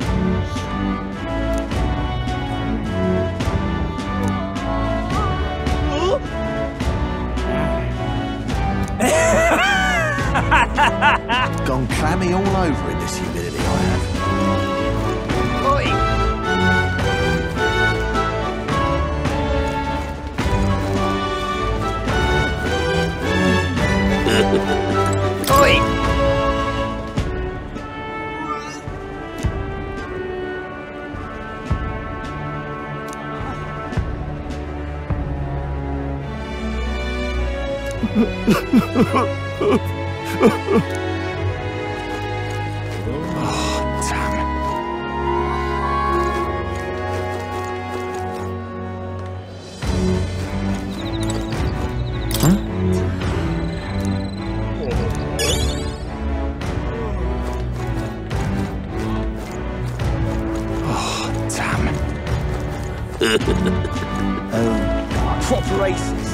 Gone clammy all over in this humidity, I have. Oi! Oh, God. Proper races.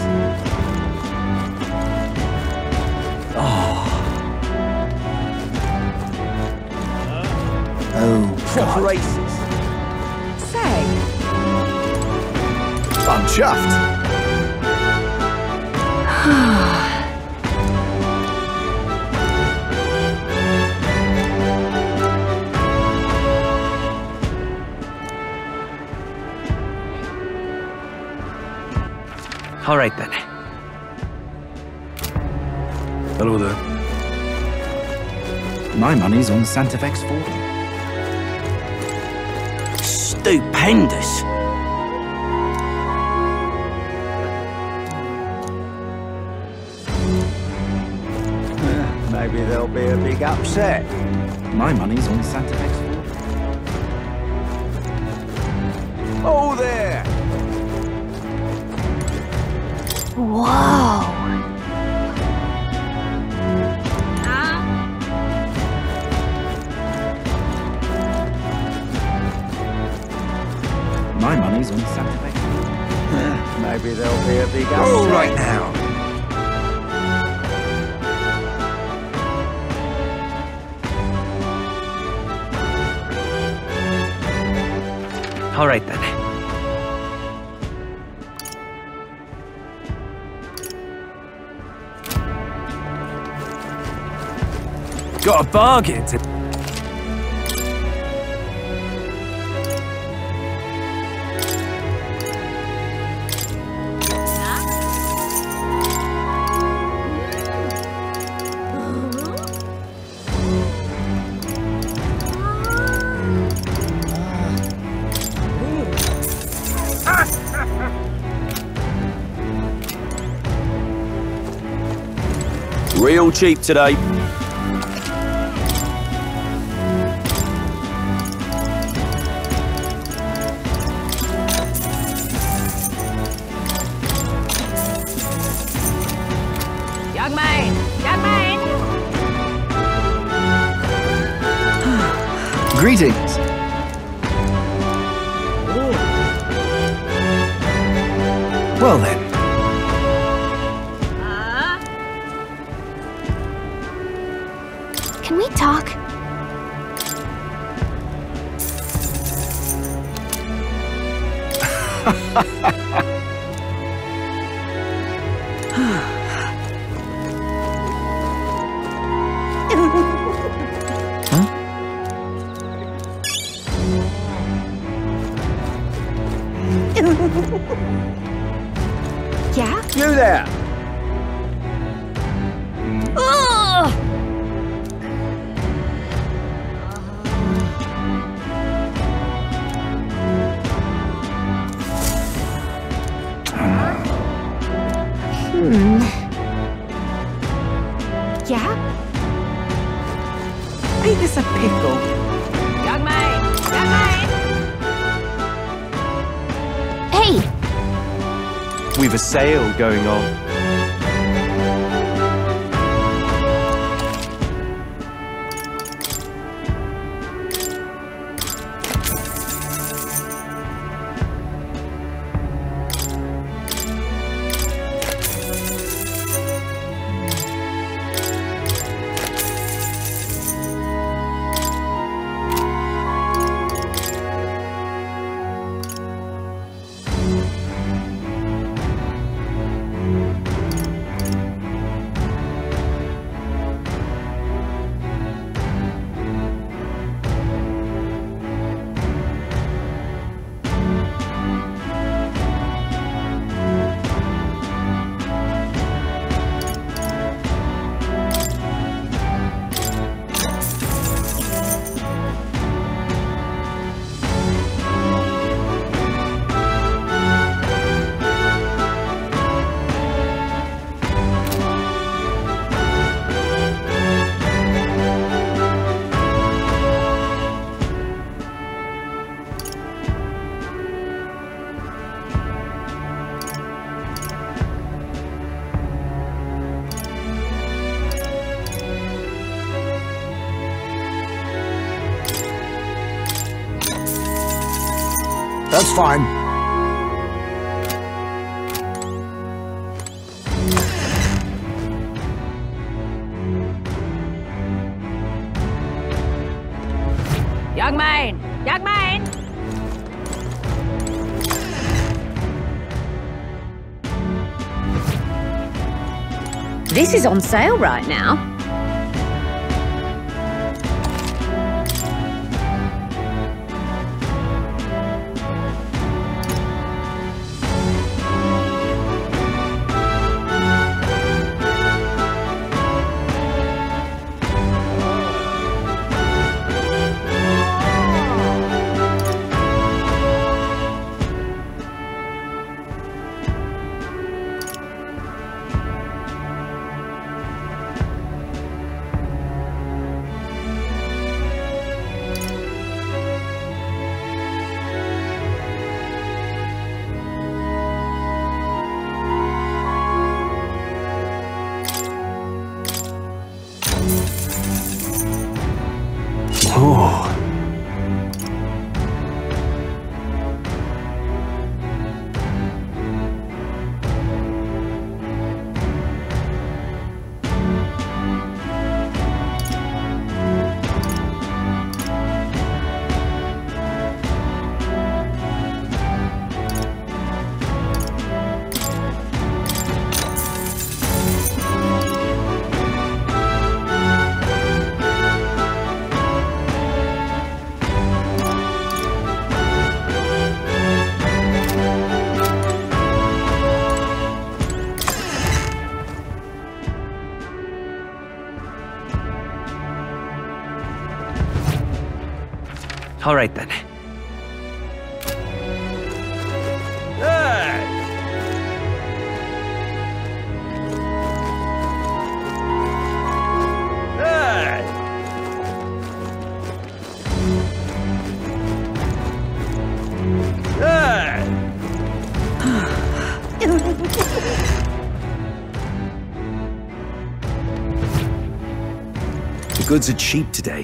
Oh, Proper God. races. Say. I'm chuffed. All right, then. Hello there. My money's on Santa Fe's Forum. Stupendous. Maybe there'll be a big upset. My money's on Santa Fe's Forum. Oh, there! Whoa! My money's on Santa Fe. Maybe there'll be a big upset. All right now. All right, then. Got a bargain to... Real cheap today. Young man! Young man! Greetings. Well then. Can we talk? Yeah? You there! Ugh! Yeah? Ain't this a pickle? Young man! Young man! Hey! We've a sale going on. That's fine. This is on sale right now. All right, then. The goods are cheap today.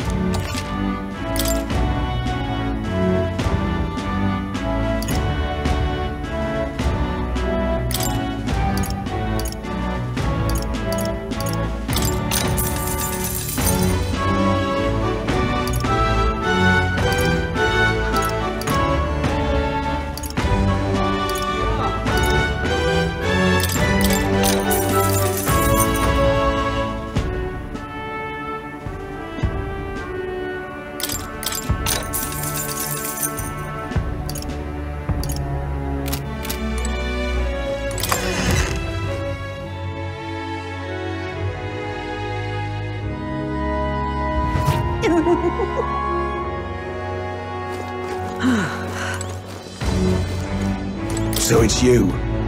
So it's you.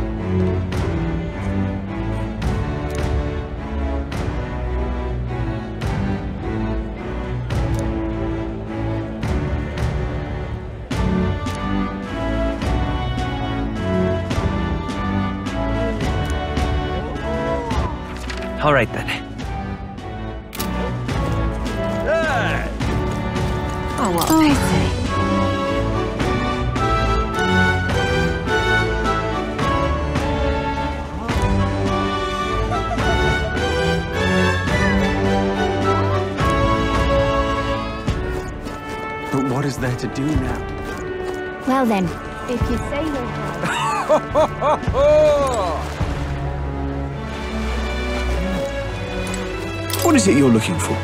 All right, then. Oh, what a pity. But what is there to do now? Well then, if you say you're... What is it you're looking for?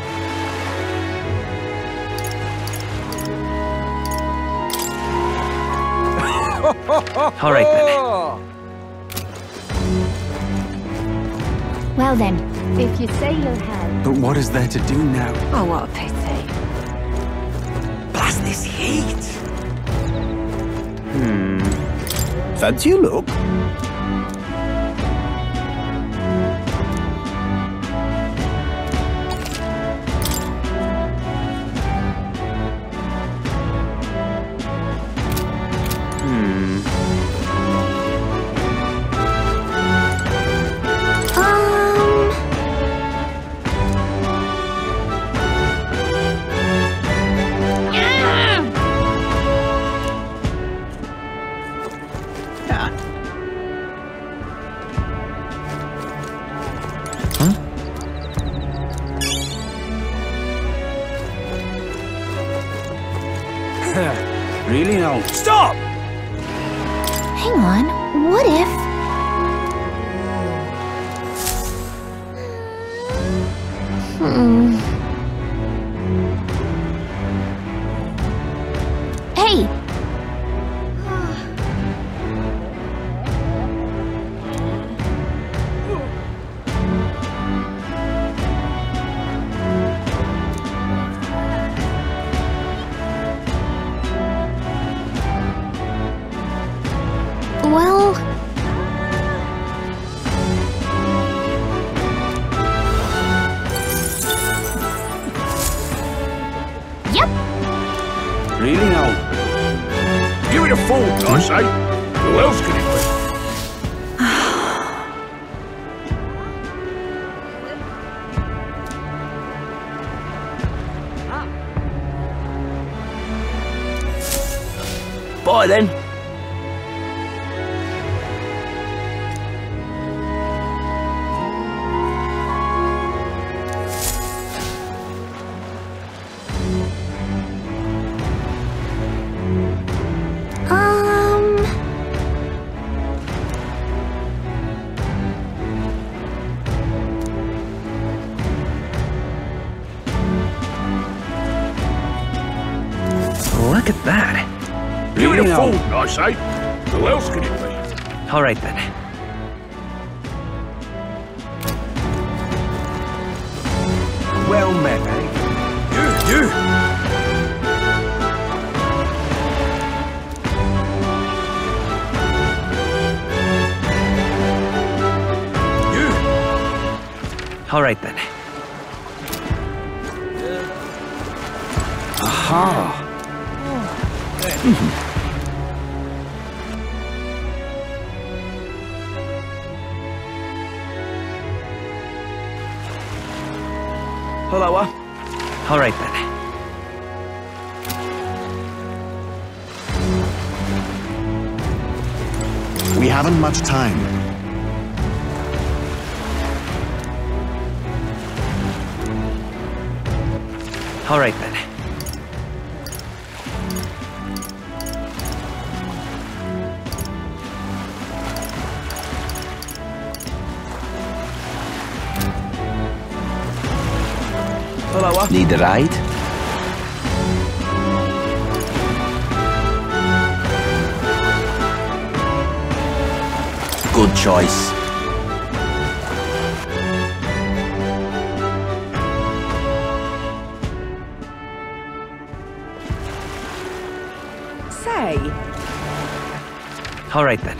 All right, then. Well then, if you say you'll have... But what is there to do now? Oh, what a pity. Blast this heat! Fancy a look? Really now? Stop! Hang on, what if... Well... Yep. Really now? Give it a full, I say. Who else can it be? Bye then. Look at that. Give it a fool, I say. Who else can it be? All right then. Well met, eh? You! All right then. Aha! Hello. All right then. We haven't much time. All right then. Hello. Need a ride? Good choice. Say. All right then.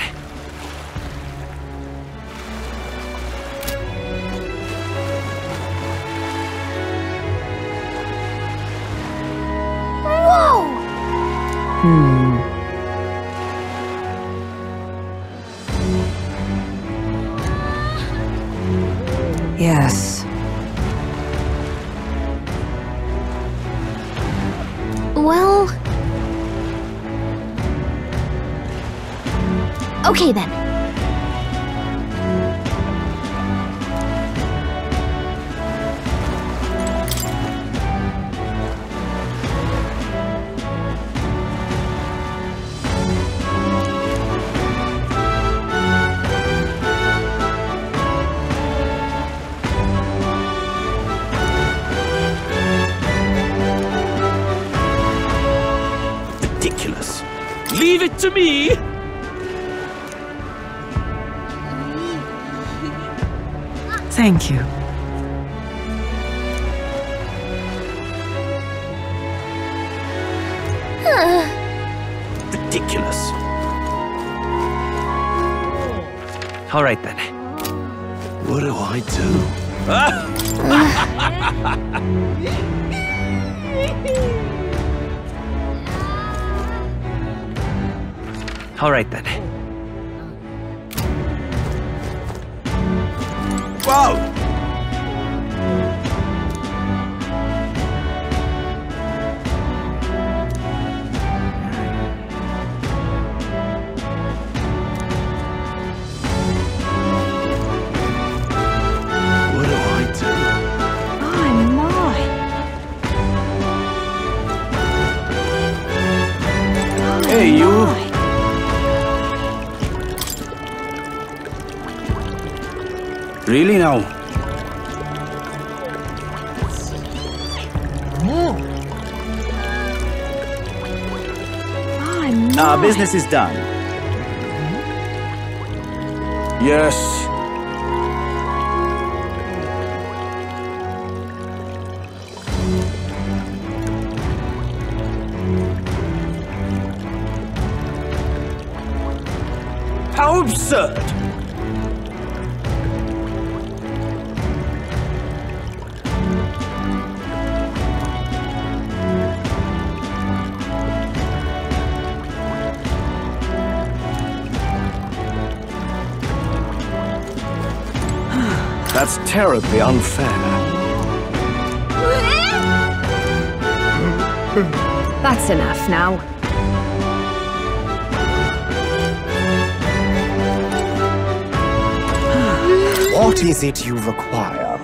Yes. Well... Okay then. Ridiculous. Leave it to me! Thank you. Ridiculous. All right then. What do I do? All right then. Whoa! What do I do? Hey, you! Really now? Our business is done. Yes. How absurd! That's terribly unfair. That's enough now. What is it you require?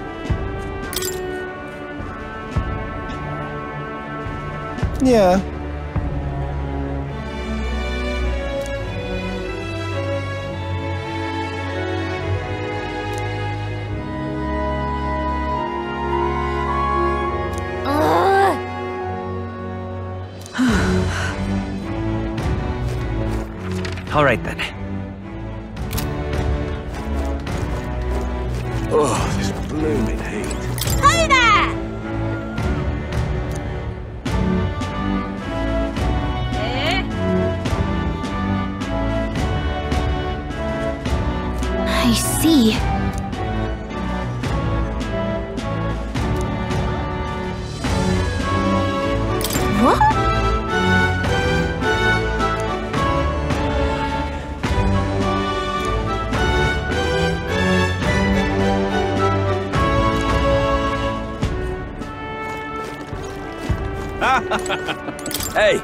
Yeah. All right then. Oh, this blooming heat. Hey there! I see. What? Hey!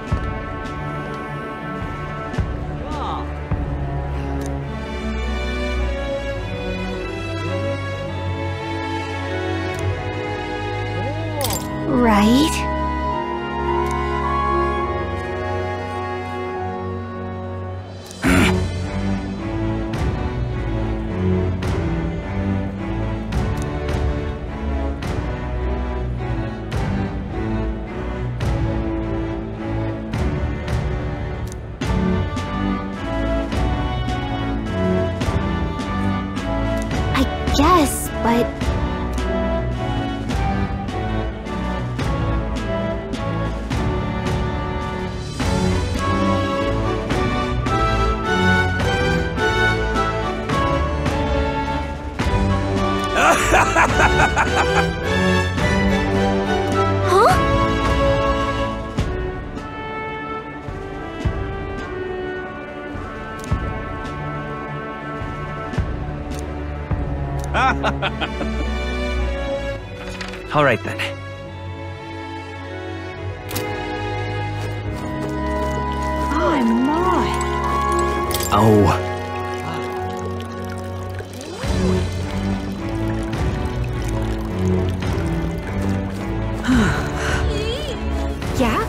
Right. Yes, but... All right then. Oh my! Oh. Yeah?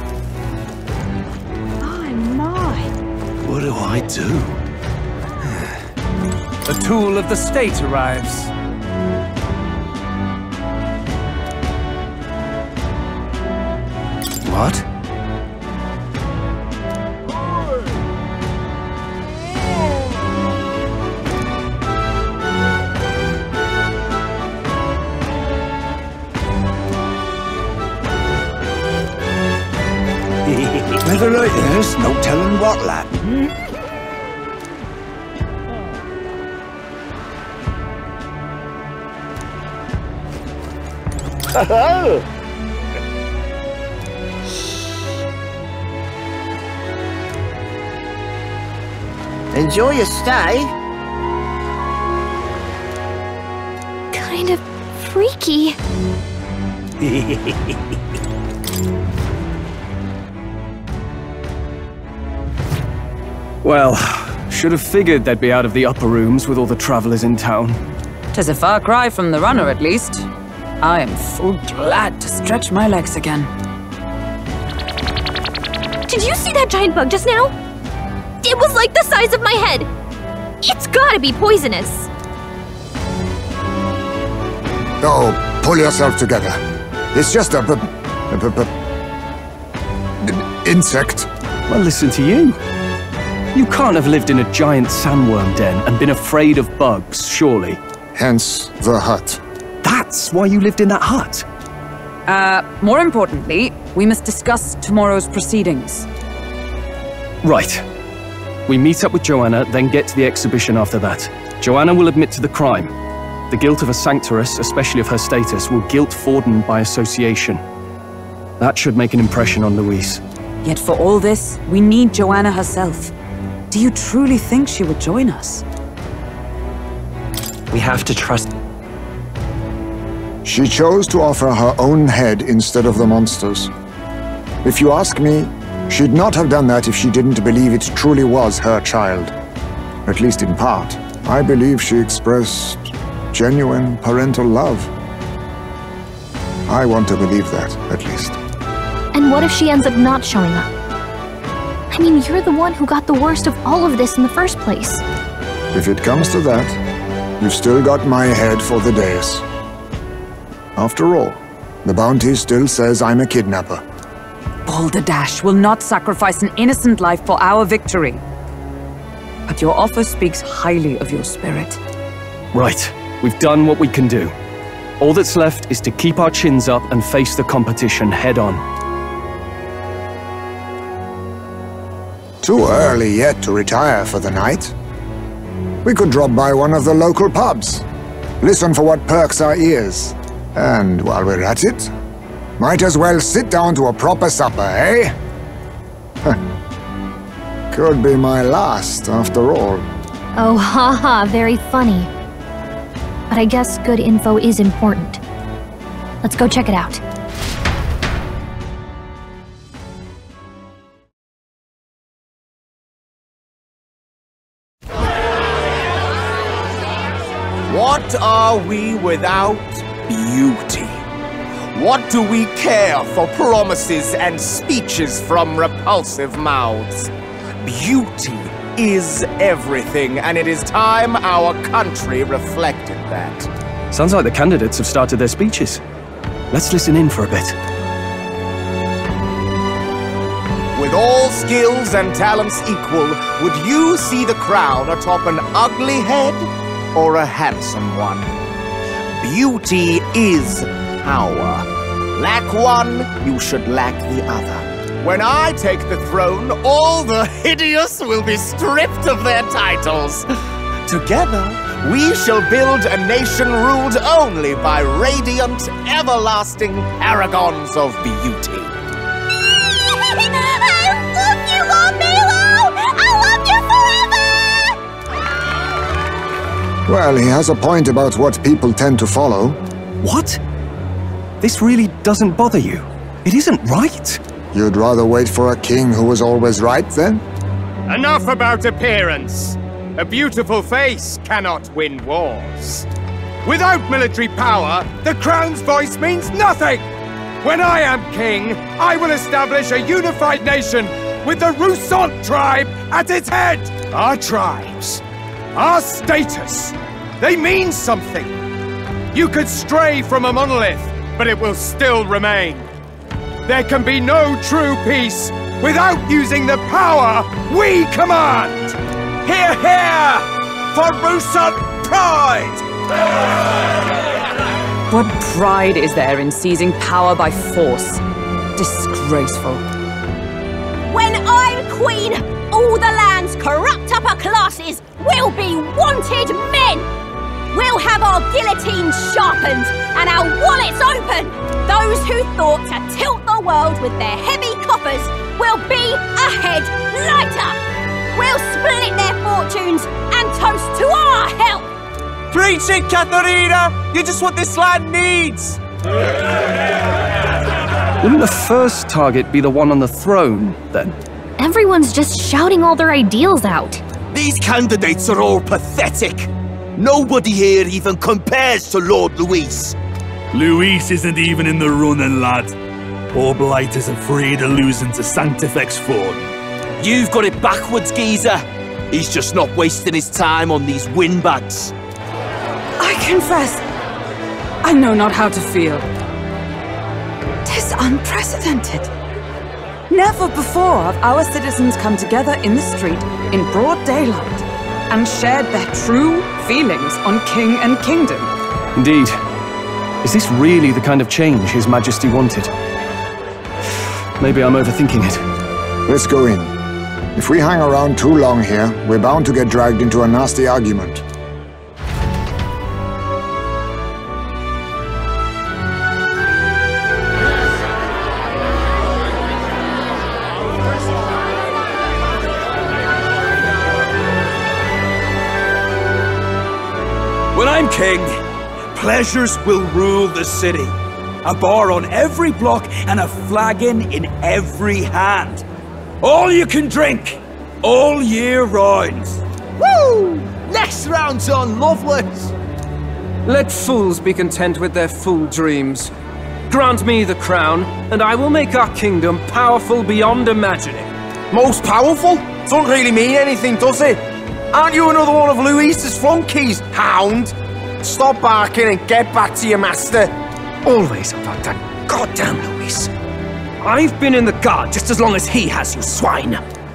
Oh my! What do I do? A tool of the state arrives. What? Weather like this, no telling what'll happen. Enjoy your stay. kind of freaky. Well, should have figured they'd be out of the upper rooms with all the travelers in town. 'Tis a far cry from the runner, at least. I am full glad to stretch my legs again. Did you see that giant bug just now? It was like the size of my head. It's gotta be poisonous. Oh, pull yourself together. It's just a insect. Well, listen to you. You can't have lived in a giant sandworm den and been afraid of bugs, surely. Hence the hut. That's why you lived in that hut? More importantly, we must discuss tomorrow's proceedings. Right. We meet up with Joanna, then get to the exhibition after that. Joanna will admit to the crime. The guilt of a sanctoress, especially of her status, will guilt Forden by association. That should make an impression on Louise. Yet for all this, we need Joanna herself. Do you truly think she would join us? We have to trust... She chose to offer her own head instead of the monster's. If you ask me, she'd not have done that if she didn't believe it truly was her child. At least in part. I believe she expressed genuine parental love. I want to believe that, at least. And what if she ends up not showing up? I mean, you're the one who got the worst of all of this in the first place. If it comes to that, you've still got my head for the dais. After all, the bounty still says I'm a kidnapper. Balderdash will not sacrifice an innocent life for our victory. But your offer speaks highly of your spirit. Right. We've done what we can do. All that's left is to keep our chins up and face the competition head on. Too early yet to retire for the night. We could drop by one of the local pubs. Listen for what perks our ears. And while we're at it, might as well sit down to a proper supper, eh? Could be my last, after all. Oh, haha, very funny. But I guess good info is important. Let's go check it out. What are we without beauty? What do we care for promises and speeches from repulsive mouths? Beauty is everything, and it is time our country reflected that. Sounds like the candidates have started their speeches. Let's listen in for a bit. With all skills and talents equal, would you see the crown atop an ugly head or a handsome one? Beauty is power. Lack one, you should lack the other. When I take the throne, all the hideous will be stripped of their titles. Together, we shall build a nation ruled only by radiant, everlasting paragons of beauty. I love you, Lord Milo! I love you forever! Well, he has a point about what people tend to follow. What? This really doesn't bother you? It isn't right. You'd rather wait for a king who was always right, then? Enough about appearance. A beautiful face cannot win wars. Without military power, the crown's voice means nothing! When I am king, I will establish a unified nation with the Roussant tribe at its head! Our tribes, our status, they mean something! You could stray from a monolith, but it will still remain. There can be no true peace without using the power we command! Hear, hear! For Roussant pride! What pride is there in seizing power by force? Disgraceful. When I'm queen, all the land's corrupt upper classes will be wanted men! We'll have our guillotines sharpened and our wallets open! Those who thought to tilt the world with their heavy coffers will be a head lighter! We'll split their fortunes and toast to our help! Preach it, Katharina! You're just what this land needs! Wouldn't the first target be the one on the throne, then? Everyone's just shouting all their ideals out. These candidates are all pathetic. Nobody here even compares to Lord Louis. Louis isn't even in the running, lad. Poor Blight is afraid of losing to Sanctifex Forden. You've got it backwards, geezer. He's just not wasting his time on these windbags. I confess, I know not how to feel. 'Tis unprecedented. Never before have our citizens come together in the street in broad daylight and shared their true feelings on king and kingdom. Indeed. Is this really the kind of change His Majesty wanted? Maybe I'm overthinking it. Let's go in. If we hang around too long here, we're bound to get dragged into a nasty argument. When I'm king, pleasures will rule the city. A bar on every block and a flagon in every hand. All you can drink, all year round. Woo! Next round's on Loveless. Let fools be content with their fool dreams. Grant me the crown, and I will make our kingdom powerful beyond imagining. Most powerful? Doesn't really mean anything, does it? Aren't you another one of Louise's flunkies, hound? Stop barking and get back to your master. Always about that goddamn Louise. I've been in the guard just as long as he has, you swine.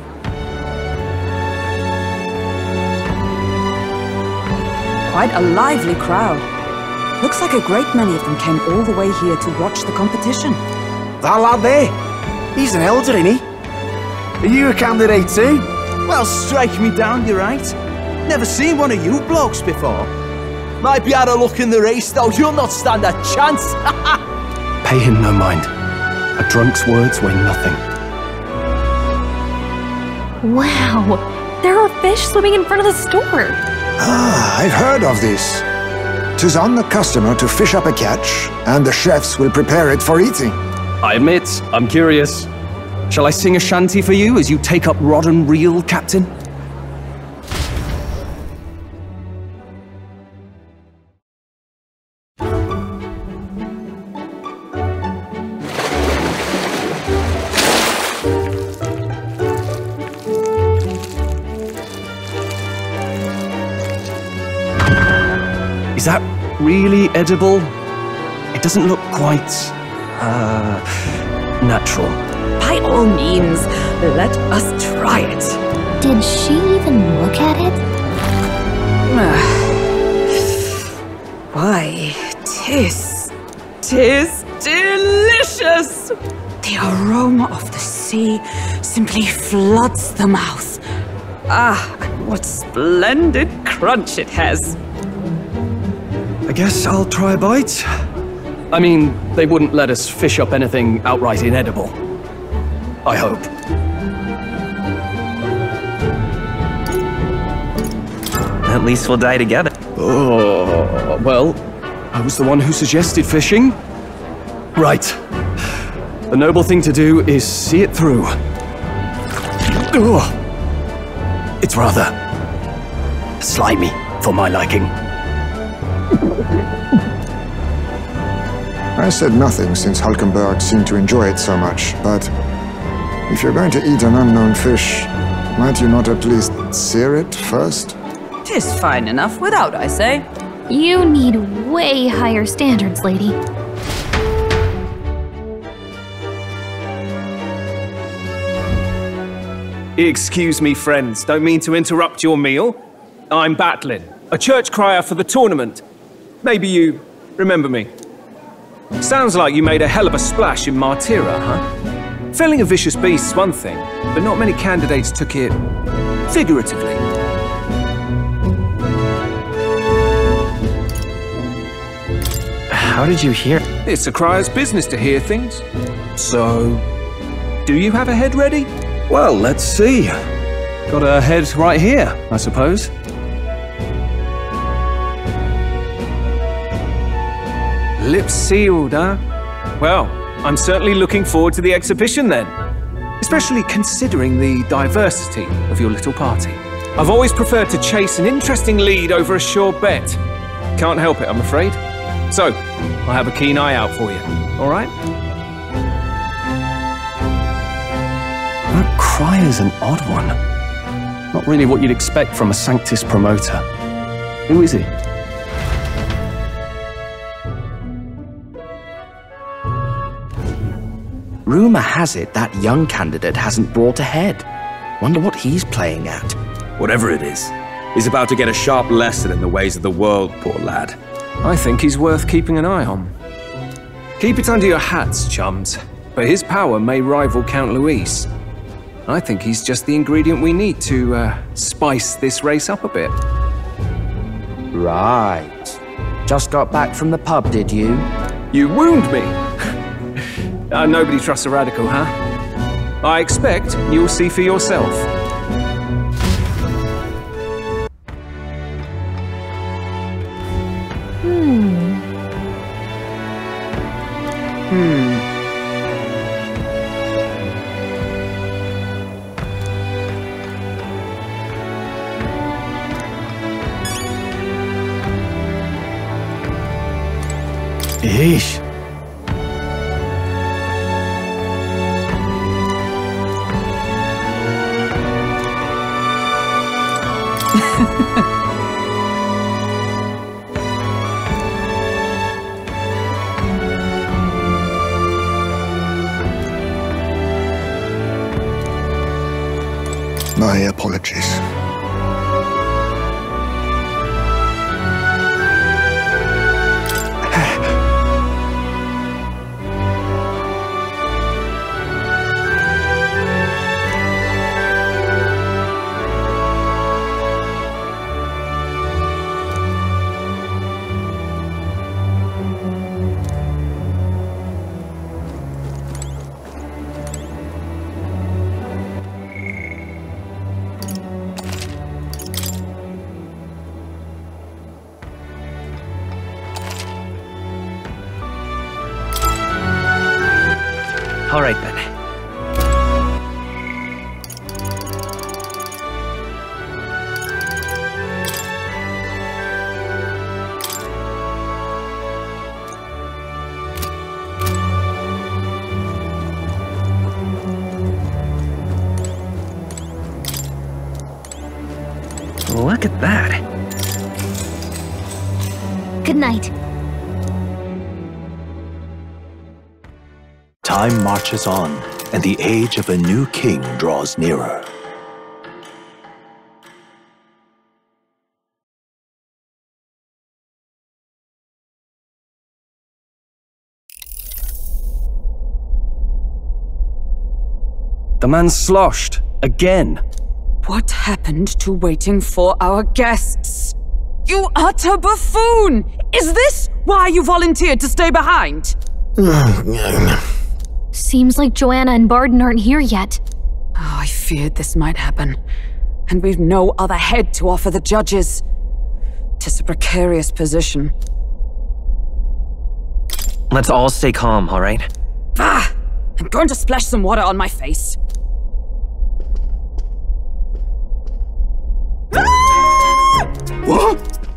Quite a lively crowd. Looks like a great many of them came all the way here to watch the competition. That lad there, he's an elder, isn't he? Are you a candidate too? Well, strike me down, you're right. Never seen one of you blokes before. Might be out of luck in the race, though. You'll not stand a chance. Pay him no mind. A drunk's words weigh nothing. Wow, there are fish swimming in front of the store. Ah, I've heard of this. 'Tis on the customer to fish up a catch, and the chefs will prepare it for eating. I admit, I'm curious. Shall I sing a shanty for you as you take up rod and reel, Captain? Is that really edible? It doesn't look quite, natural. By all means, let us try it. Did she even look at it? Why, tis delicious! The aroma of the sea simply floods the mouth. Ah, and what splendid crunch it has. I guess I'll try a bite. I mean, they wouldn't let us fish up anything outright inedible. I hope. At least we'll die together. Oh, well, I was the one who suggested fishing. Right. The noble thing to do is see it through. Oh, it's rather slimy for my liking. I said nothing since Hulkenberg seemed to enjoy it so much, but if you're going to eat an unknown fish, might you not at least sear it first? 'Tis fine enough without, I say. You need way higher standards, lady. Excuse me, friends. Don't mean to interrupt your meal. I'm Batlin, a church crier for the tournament. Maybe you remember me. Sounds like you made a hell of a splash in Martyra, huh? Felling a vicious beast's one thing, but not many candidates took it figuratively. How did you hear? It's a crier's business to hear things. So, do you have a head ready? Well, let's see. Got a head right here, I suppose. Lips sealed, huh? Well, I'm certainly looking forward to the exhibition then. Especially considering the diversity of your little party. I've always preferred to chase an interesting lead over a sure bet. Can't help it, I'm afraid. So, I'll have a keen eye out for you, all right? That crier's an odd one. Not really what you'd expect from a Sanctus promoter. Who is he? Rumour has it that young candidate hasn't brought a head. Wonder what he's playing at. Whatever it is, he's about to get a sharp lesson in the ways of the world, poor lad. I think he's worth keeping an eye on. Keep it under your hats, chums, but his power may rival Count Luis. I think he's just the ingredient we need to spice this race up a bit. Right. Just got back from the pub, did you? You wound me! Nobody trusts a radical, huh? I expect you'll see for yourself. Yeesh. My apologies. All right, then. Look at that. Good night. Time marches on, and the age of a new king draws nearer. The man's sloshed. Again. What happened to waiting for our guests? You utter buffoon! Is this why you volunteered to stay behind? Seems like Joanna and Bardon aren't here yet. Oh, I feared this might happen. And we've no other head to offer the judges. 'Tis a precarious position. Let's all stay calm, all right? Ah! I'm going to splash some water on my face. What?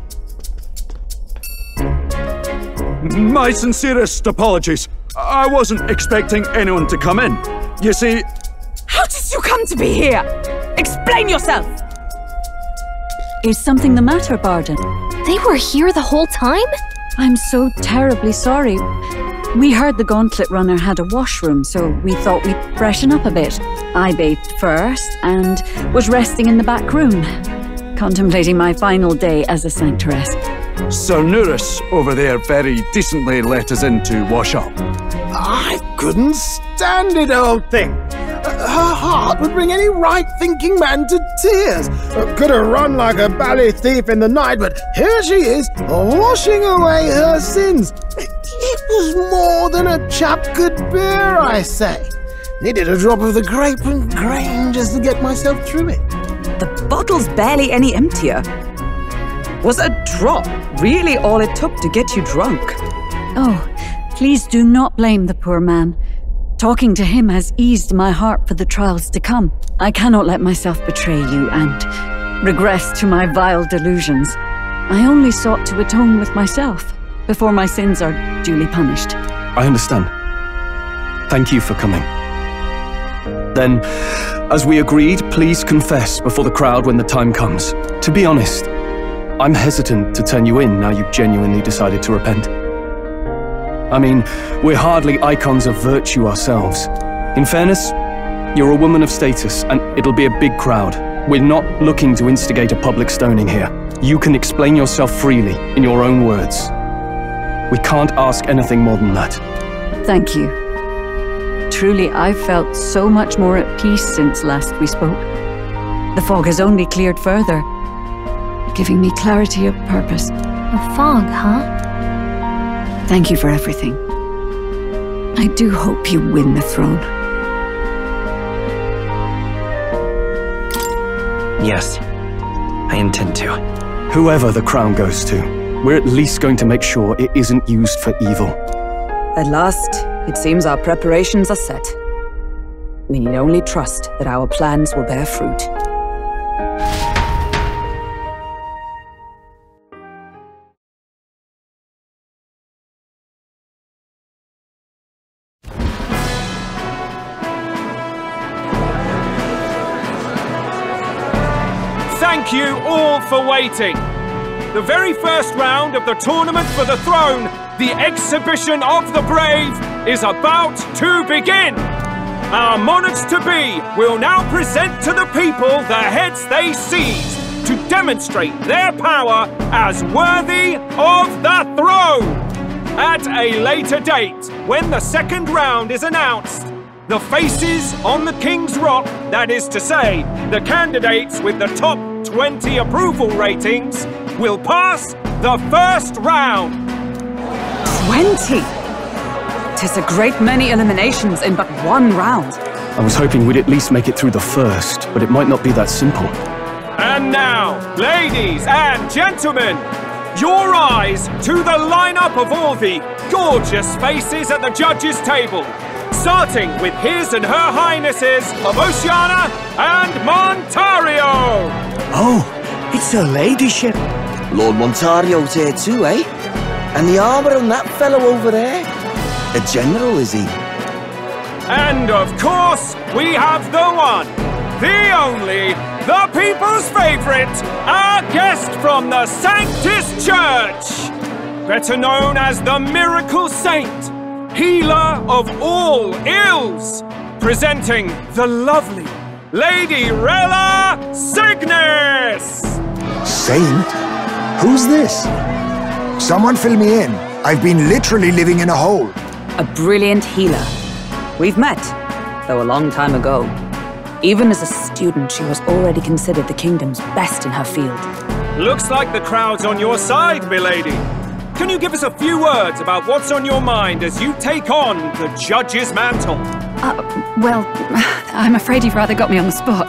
My sincerest apologies. I wasn't expecting anyone to come in. You see... How did you come to be here? Explain yourself! Is something the matter, Bardon? They were here the whole time? I'm so terribly sorry. We heard the Gauntlet Runner had a washroom, so we thought we'd freshen up a bit. I bathed first and was resting in the back room, contemplating my final day as a Sanctress. Sir Nuris over there very decently let us in to wash up. I couldn't stand it, old thing. Her heart would bring any right-thinking man to tears. Could have run like a bally thief in the night, but here she is, washing away her sins. It was more than a chap could bear, I say. Needed a drop of the grape and grain just to get myself through it. The bottle's barely any emptier. Was a drop really all it took to get you drunk? Oh, please do not blame the poor man. Talking to him has eased my heart for the trials to come. I cannot let myself betray you and regress to my vile delusions. I only sought to atone with myself before my sins are duly punished. I understand. Thank you for coming. Then, as we agreed, please confess before the crowd when the time comes. To be honest, I'm hesitant to turn you in now you've genuinely decided to repent. I mean, we're hardly icons of virtue ourselves. In fairness, you're a woman of status, and it'll be a big crowd. We're not looking to instigate a public stoning here. You can explain yourself freely, in your own words. We can't ask anything more than that. Thank you. Truly, I've felt so much more at peace since last we spoke. The fog has only cleared further, giving me clarity of purpose. A fog, huh? Thank you for everything. I do hope you win the throne. Yes, I intend to. Whoever the crown goes to, we're at least going to make sure it isn't used for evil. At last, it seems our preparations are set. We need only trust that our plans will bear fruit. Thank you all for waiting. The very first round of the tournament for the throne, the exhibition of the brave, is about to begin. Our monarchs-to-be will now present to the people the heads they seized to demonstrate their power as worthy of the throne. At a later date, when the second round is announced, the faces on the King's Rock, that is to say, the candidates with the top 20 approval ratings, will pass the first round. 20? 'Tis a great many eliminations in but one round. I was hoping we'd at least make it through the first, but it might not be that simple. And now, ladies and gentlemen, your eyes to the lineup of all the gorgeous faces at the judges' table, starting with His and Her Highnesses of Oceania and Montario. Oh, it's her ladyship. Lord Montario's here too, eh? And the armour on that fellow over there? A general, is he? And of course, we have the one, the only, the people's favourite, our guest from the Sanctus Church, better known as the Miracle Saint, healer of all ills, presenting the lovely Lady Rella Cygnus! Saint? Who's this? Someone fill me in. I've been literally living in a hole. A brilliant healer. We've met, though a long time ago. Even as a student, she was already considered the kingdom's best in her field. Looks like the crowd's on your side, milady. Can you give us a few words about what's on your mind as you take on the judge's mantle? Well, I'm afraid you've rather got me on the spot.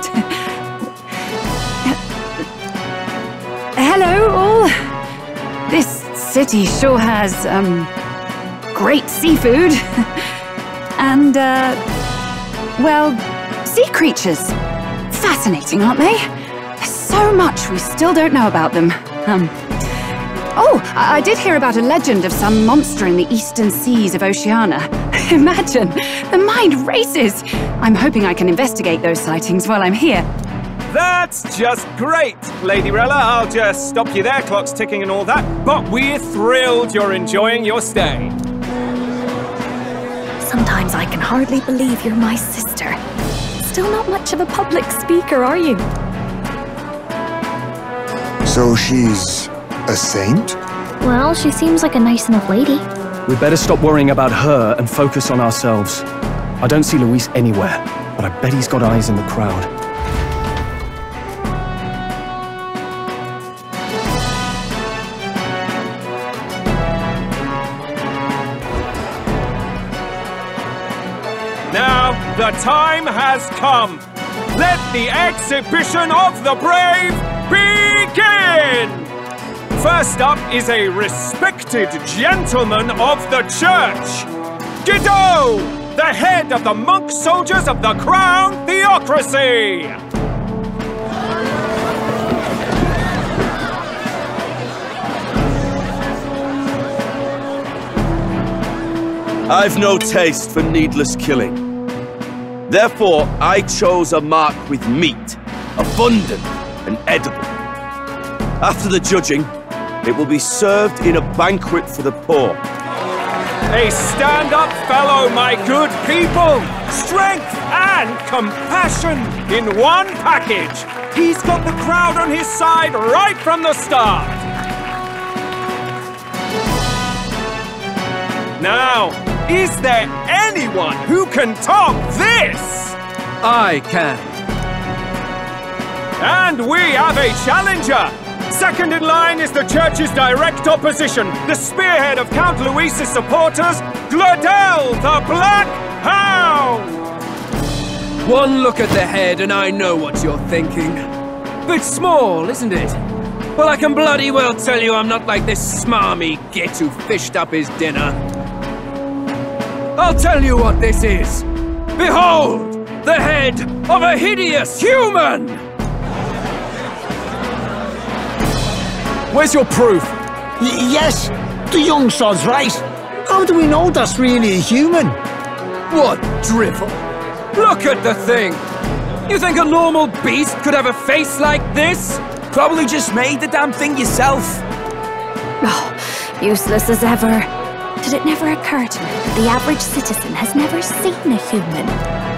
Hello, all. This city sure has, great seafood. And, well, sea creatures. Fascinating, aren't they? There's so much we still don't know about them. Oh, I did hear about a legend of some monster in the eastern seas of Oceania. Imagine, the mind races. I'm hoping I can investigate those sightings while I'm here. That's just great, Lady Rella. I'll just stop you there, clock's ticking and all that. But we're thrilled you're enjoying your stay. Sometimes I can hardly believe you're my sister. Still not much of a public speaker, are you? So she's a saint? Well, she seems like a nice enough lady. We'd better stop worrying about her and focus on ourselves. I don't see Luis anywhere, but I bet he's got eyes in the crowd. Now, the time has come. Let the exhibition of the brave begin! First up is a respected gentleman of the church. Guido, the head of the monk soldiers of the Crown Theocracy. I've no taste for needless killing. Therefore, I chose a mark with meat, abundant and edible. After the judging, it will be served in a banquet for the poor. A stand-up fellow, my good people! Strength and compassion in one package! He's got the crowd on his side right from the start! Now, Is there anyone who can top this? I can. And we have a challenger! Second in line is the Church's direct opposition, the spearhead of Count Luis's supporters, Glodel the Black Hound! One look at the head and I know what you're thinking. Bit small, isn't it? Well, I can bloody well tell you I'm not like this smarmy git who fished up his dinner. I'll tell you what this is. Behold, the head of a hideous human! Where's your proof? Yes, the young sod's right. How do we know that's really a human? What drivel? Look at the thing! You think a normal beast could have a face like this? Probably just made the damn thing yourself. Oh, useless as ever. Did it never occur to me that the average citizen has never seen a human?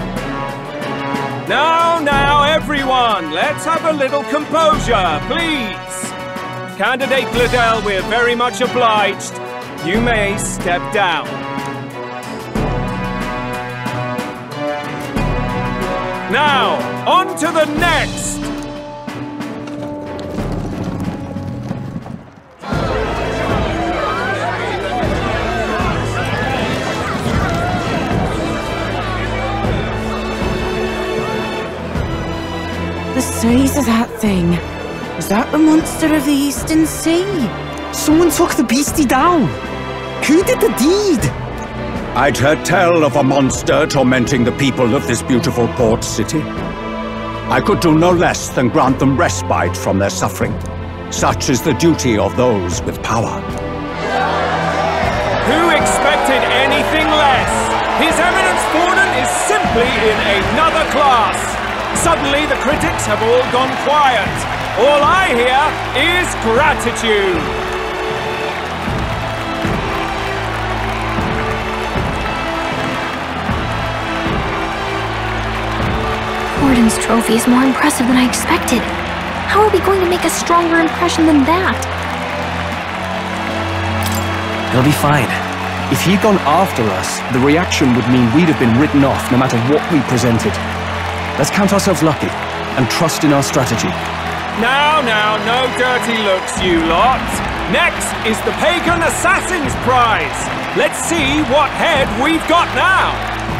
Now, everyone, let's have a little composure, please. Candidate Glodel, we're very much obliged. You may step down. Now, on to the next! The size of that thing. Is that the monster of the Eastern Sea? Someone took the beastie down. Who did the deed? I'd heard tell of a monster tormenting the people of this beautiful port city. I could do no less than grant them respite from their suffering. Such is the duty of those with power. Who expected anything less? His Eminence Bardon is simply in another class. Suddenly the critics have all gone quiet. All I hear is gratitude. Bardon's trophy is more impressive than I expected. How are we going to make a stronger impression than that? He'll be fine. If he'd gone after us, the reaction would mean we'd have been written off no matter what we presented. Let's count ourselves lucky and trust in our strategy. Now, no dirty looks, you lot. Next is the Pagan Assassin's Prize. Let's see what head we've got now.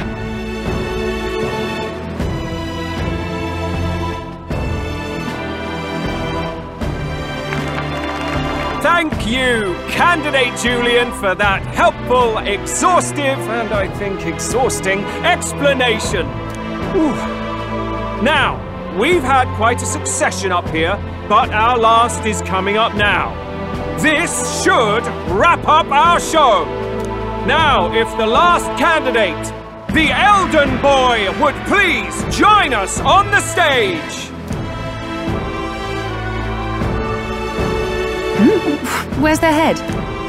Thank you, Candidate Julian, for that helpful, exhaustive, and I think exhausting explanation. Ooh. Now, we've had quite a succession up here, but our last is coming up now. This should wrap up our show. Now, if the last candidate, the Elden Boy, would please join us on the stage. Where's the head?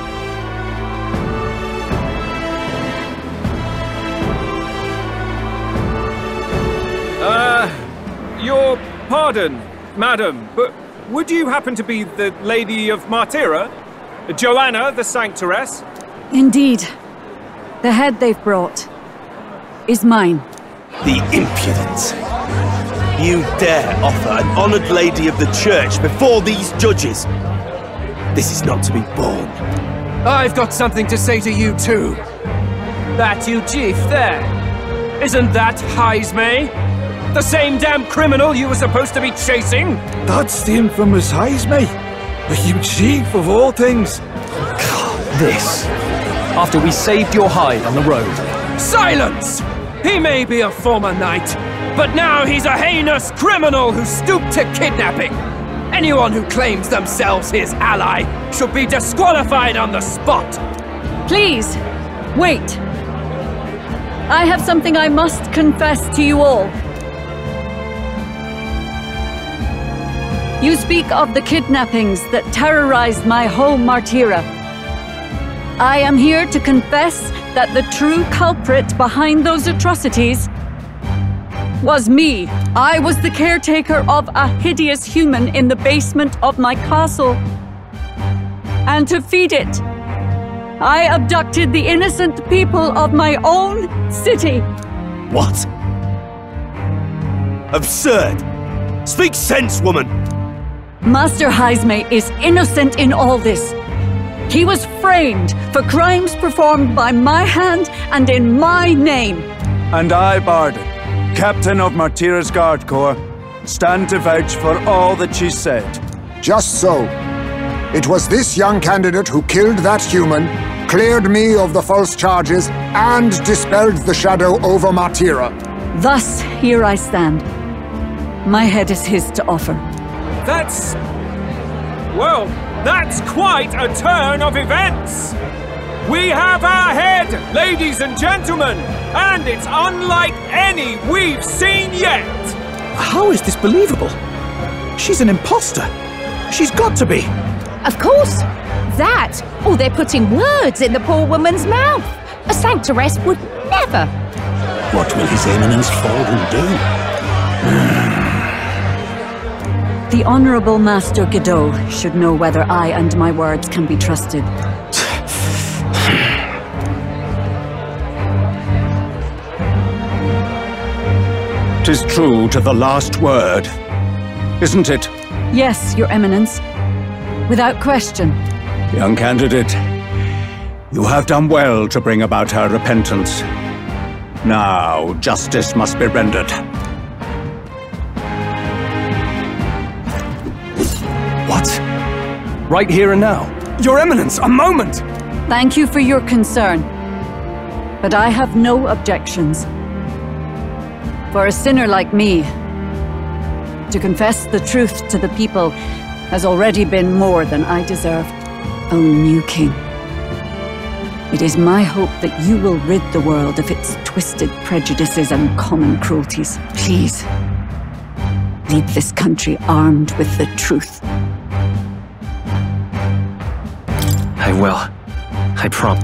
Your pardon, madam, but would you happen to be the Lady of Martyra? Joanna, the Sanctoress? Indeed. The head they've brought is mine. The impudence! You dare offer an honoured lady of the church before these judges? This is not to be borne. I've got something to say to you too. That you chief there. Isn't that Heismay? The same damn criminal you were supposed to be chasing? That's the infamous Heismay. The huge chief of all things. This. After we saved your hide on the road. Silence! He may be a former knight, but now he's a heinous criminal who stooped to kidnapping. Anyone who claims themselves his ally should be disqualified on the spot. Please, wait. I have something I must confess to you all. You speak of the kidnappings that terrorized my home, Martyra. I am here to confess that the true culprit behind those atrocities was me. I was the caretaker of a hideous human in the basement of my castle. And to feed it, I abducted the innocent people of my own city. What? Absurd! Speak sense, woman! Master Heismay is innocent in all this. He was framed for crimes performed by my hand and in my name. And I, Bardon, captain of Martira's Guard Corps, stand to vouch for all that she said. Just so. It was this young candidate who killed that human, cleared me of the false charges, and dispelled the shadow over Martira. Thus, here I stand. My head is his to offer. That's... well, that's quite a turn of events! We have our head, ladies and gentlemen, and it's unlike any we've seen yet! How is this believable? She's an imposter. She's got to be. Of course. That, or they're putting words in the poor woman's mouth. A sanctoress would never. What will His Eminence Forden do? The Honorable Master Godot should know whether I and my words can be trusted. 'Tis true to the last word, isn't it? Yes, Your Eminence. Without question. Young candidate, you have done well to bring about her repentance. Now, justice must be rendered. What? Right here and now? Your Eminence, a moment! Thank you for your concern. But I have no objections. For a sinner like me, to confess the truth to the people has already been more than I deserve. O new king, it is my hope that you will rid the world of its twisted prejudices and common cruelties. Please, leave this country armed with the truth. I will. I promise.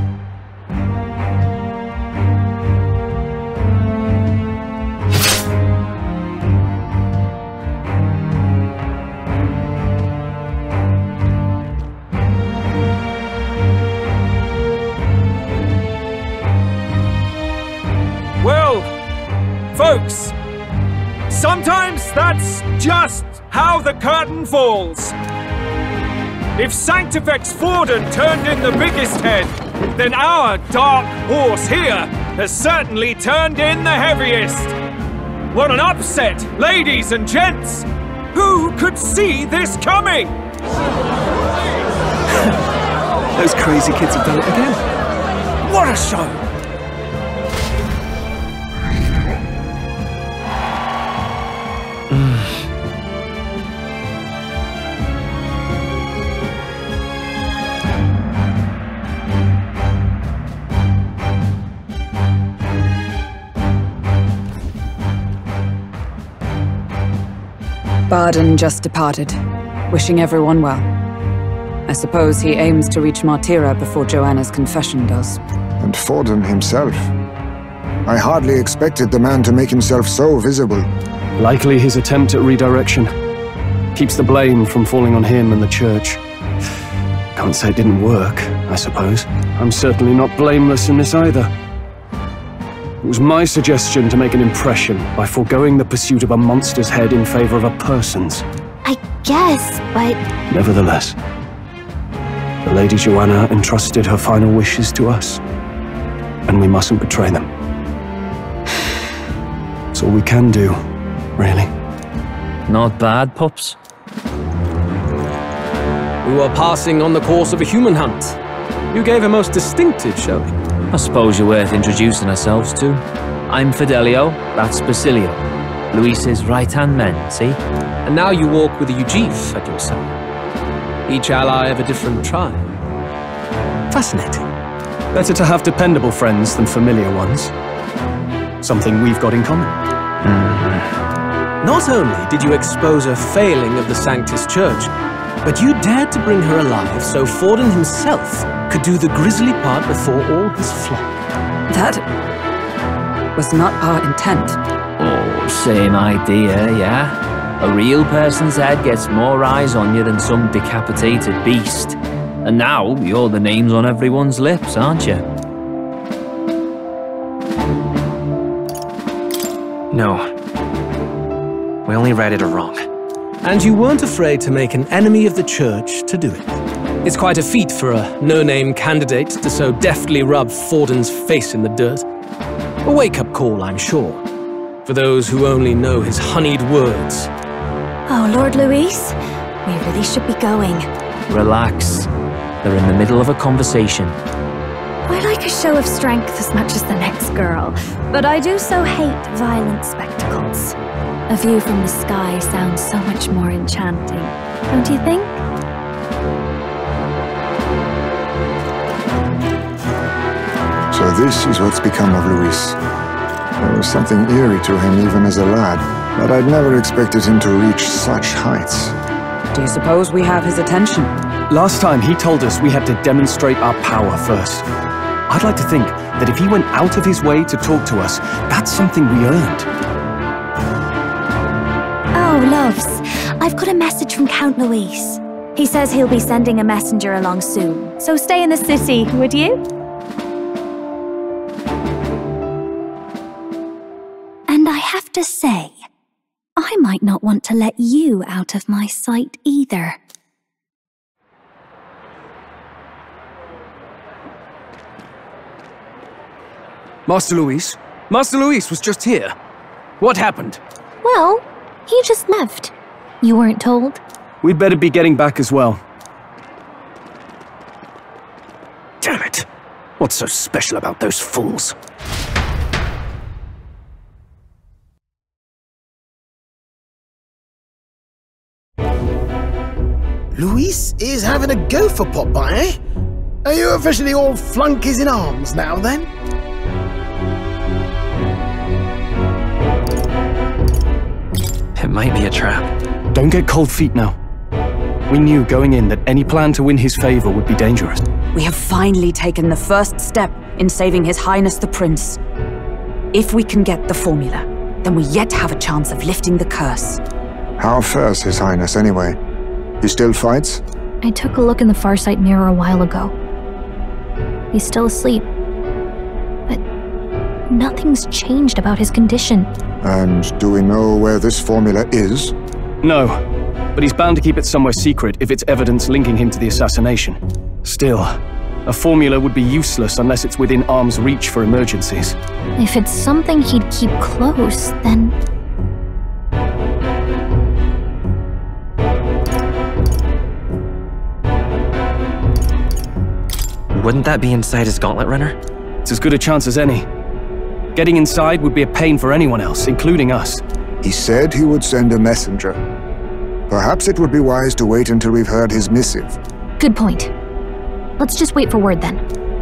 Well, folks, sometimes that's just how the curtain falls. If Sanctifex Forden turned in the biggest head, then our dark horse here has certainly turned in the heaviest. What an upset, ladies and gents! Who could see this coming? Those crazy kids have done it again. What a show! Bardon just departed, wishing everyone well. I suppose he aims to reach Martira before Joanna's confession does. And Forden himself. I hardly expected the man to make himself so visible. Likely his attempt at redirection. Keeps the blame from falling on him and the church. Can't say it didn't work, I suppose. I'm certainly not blameless in this either. It was my suggestion to make an impression by foregoing the pursuit of a monster's head in favor of a person's. I guess, but... Nevertheless, the Lady Joanna entrusted her final wishes to us, and we mustn't betray them. That's all we can do, really. Not bad, pups. We were passing on the course of a human hunt. You gave a most distinctive showing. I suppose you're worth introducing ourselves to. I'm Fidelio, that's Basilio. Luis's right-hand men, see? And now you walk with a Ujif at your side. Each ally of a different tribe. Fascinating. Better to have dependable friends than familiar ones. Something we've got in common. Not only did you expose a failing of the Sanctus Church, but you dared to bring her alive so Forden himself could do the grisly part before all his flock. That was not our intent. Oh, same idea, yeah? A real person's head gets more eyes on you than some decapitated beast. And now you're the names on everyone's lips, aren't you? No. We only read it wrong. And you weren't afraid to make an enemy of the church to do it. It's quite a feat for a no-name candidate to so deftly rub Forden's face in the dirt. A wake-up call, I'm sure, for those who only know his honeyed words. Oh, Lord Luis, we really should be going. Relax. They're in the middle of a conversation. I like a show of strength as much as the next girl, but I do so hate violent spectacles. A view from the sky sounds so much more enchanting, don't you think? So this is what's become of Luis. There was something eerie to him even as a lad, but I'd never expected him to reach such heights. Do you suppose we have his attention? Last time he told us we had to demonstrate our power first. I'd like to think that if he went out of his way to talk to us, that's something we earned. Oh, loves, I've got a message from Count Luis. He says he'll be sending a messenger along soon, so stay in the city, would you? And I have to say, I might not want to let you out of my sight either. Master Luis? Master Luis was just here. What happened? Well, he just left. You weren't told? We'd better be getting back as well. Damn it. What's so special about those fools? Luis is having a go for Popeye, eh? Are you officially all flunkies in arms now, then? It might be a trap. Don't get cold feet now. We knew going in that any plan to win his favor would be dangerous. We have finally taken the first step in saving His Highness the Prince. If we can get the formula, then we yet have a chance of lifting the curse. How fares His Highness, anyway? He still fights? I took a look in the Farsight mirror a while ago. He's still asleep. But nothing's changed about his condition. And do we know where this formula is? No, but he's bound to keep it somewhere secret if it's evidence linking him to the assassination. Still, a formula would be useless unless it's within arm's reach for emergencies. If it's something he'd keep close, then... Wouldn't that be inside his gauntlet runner? It's as good a chance as any. Getting inside would be a pain for anyone else, including us. He said he would send a messenger. Perhaps it would be wise to wait until we've heard his missive. Good point. Let's just wait for word then.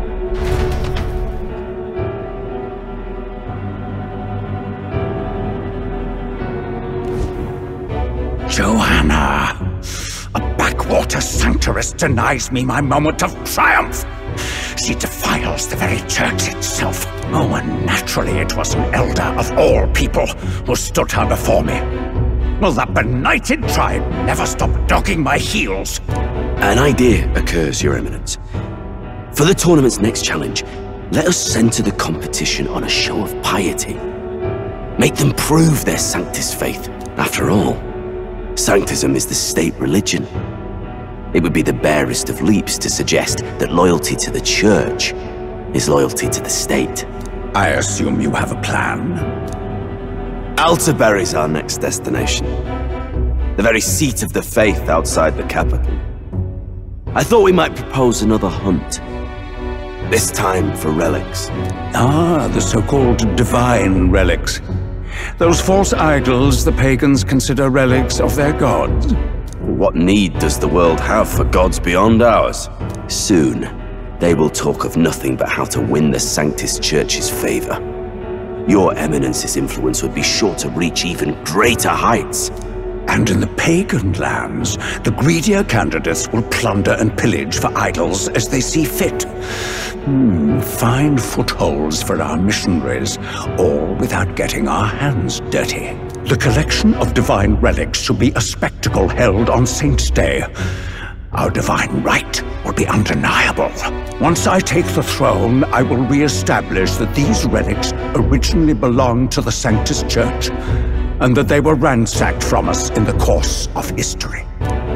Johanna! A backwater sanctuarist denies me my moment of triumph! She defiles the very church itself. Oh, and naturally it was an elder of all people who stood her before me. Will that benighted tribe never stop dogging my heels? An idea occurs, Your Eminence. For the tournament's next challenge, let us center the competition on a show of piety. Make them prove their Sanctus faith. After all, Sanctism is the state religion. It would be the barest of leaps to suggest that loyalty to the church is loyalty to the state. I assume you have a plan? Altaberry's our next destination. The very seat of the faith outside the capital. I thought we might propose another hunt. This time for relics. Ah, the so-called divine relics. Those false idols the pagans consider relics of their gods. What need does the world have for gods beyond ours? Soon, they will talk of nothing but how to win the Sanctus Church's favor. Your Eminence's influence would be sure to reach even greater heights. And in the pagan lands, the greedier candidates will plunder and pillage for idols as they see fit. Fine footholds for our missionaries, all without getting our hands dirty. The collection of divine relics should be a spectacle held on Saint's Day. Our divine right will be undeniable. Once I take the throne, I will re-establish that these relics originally belonged to the Sanctus Church, and that they were ransacked from us in the course of history.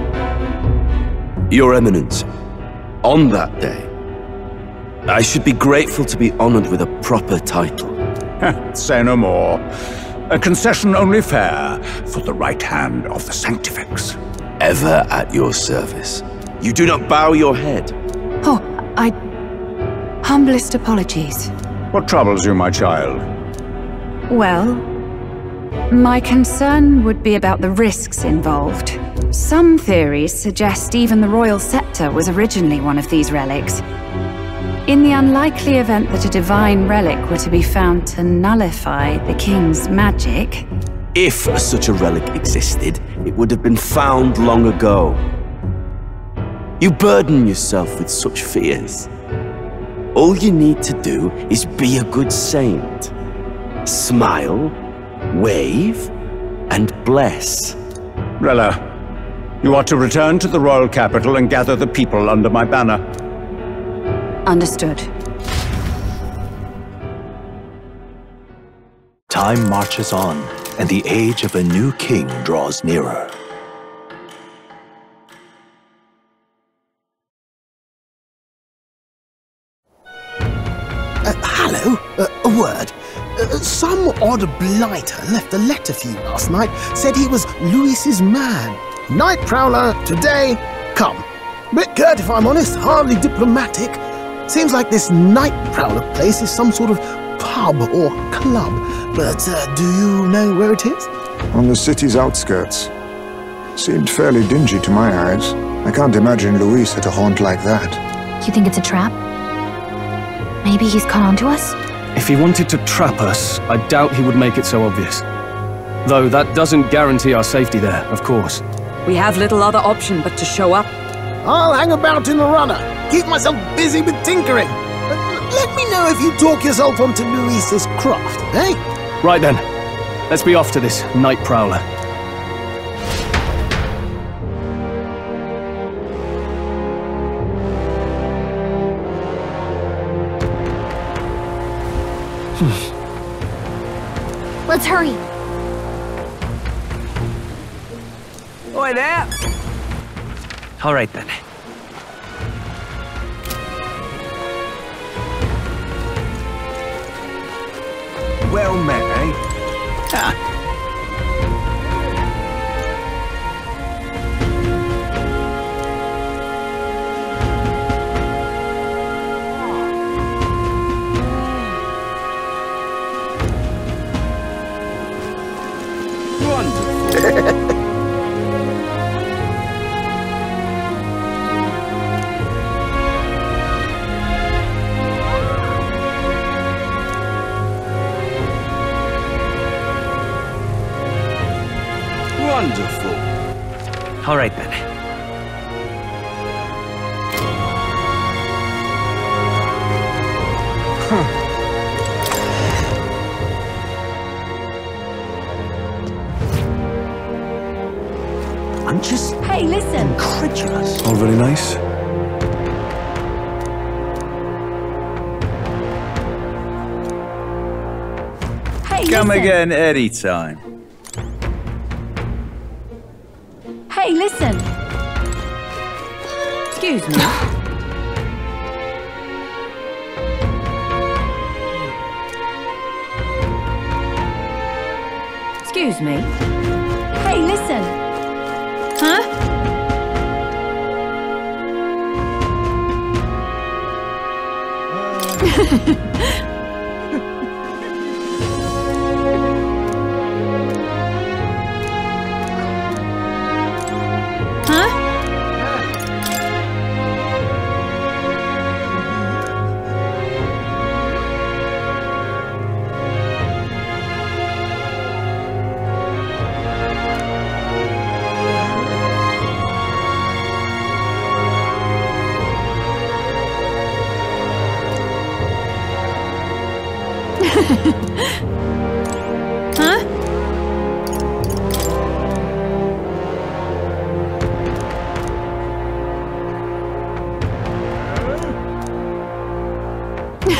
Your Eminence, on that day, I should be grateful to be honored with a proper title. Say no more. A concession only fair for the right hand of the Sanctifex. Ever at your service. You do not bow your head. Oh, humblest apologies. What troubles you, my child? Well, my concern would be about the risks involved. Some theories suggest even the royal scepter was originally one of these relics. In the unlikely event that a divine relic were to be found to nullify the king's magic... If such a relic existed, it would have been found long ago. You burden yourself with such fears. All you need to do is be a good saint. Smile, wave, and bless. Rella, you are to return to the royal capital and gather the people under my banner. Understood. Time marches on, and the age of a new king draws nearer. Hello? A word. Some odd blighter left a letter for you last night. Said he was Louis's man. Night prowler, today, come. Bit curt if I'm honest, hardly diplomatic. Seems like this night prowler place is some sort of pub or club. But do you know where it is? On the city's outskirts. Seemed fairly dingy to my eyes. I can't imagine Louis at a haunt like that. You think it's a trap? Maybe he's caught on to us? If he wanted to trap us, I doubt he would make it so obvious. Though that doesn't guarantee our safety there, of course. We have little other option but to show up. I'll hang about in the runner. Keep myself busy with tinkering. Let me know if you talk yourself onto Louis's craft, eh? Right then. Let's be off to this night prowler. Let's hurry. Oi there! All right then. Well met, eh? Wonderful. All right then. I'm just... Hey, listen! incredulous. All very nice. Hey, Come listen! again anytime. Hey, listen! Excuse me. Excuse me. Hey, listen! Huh?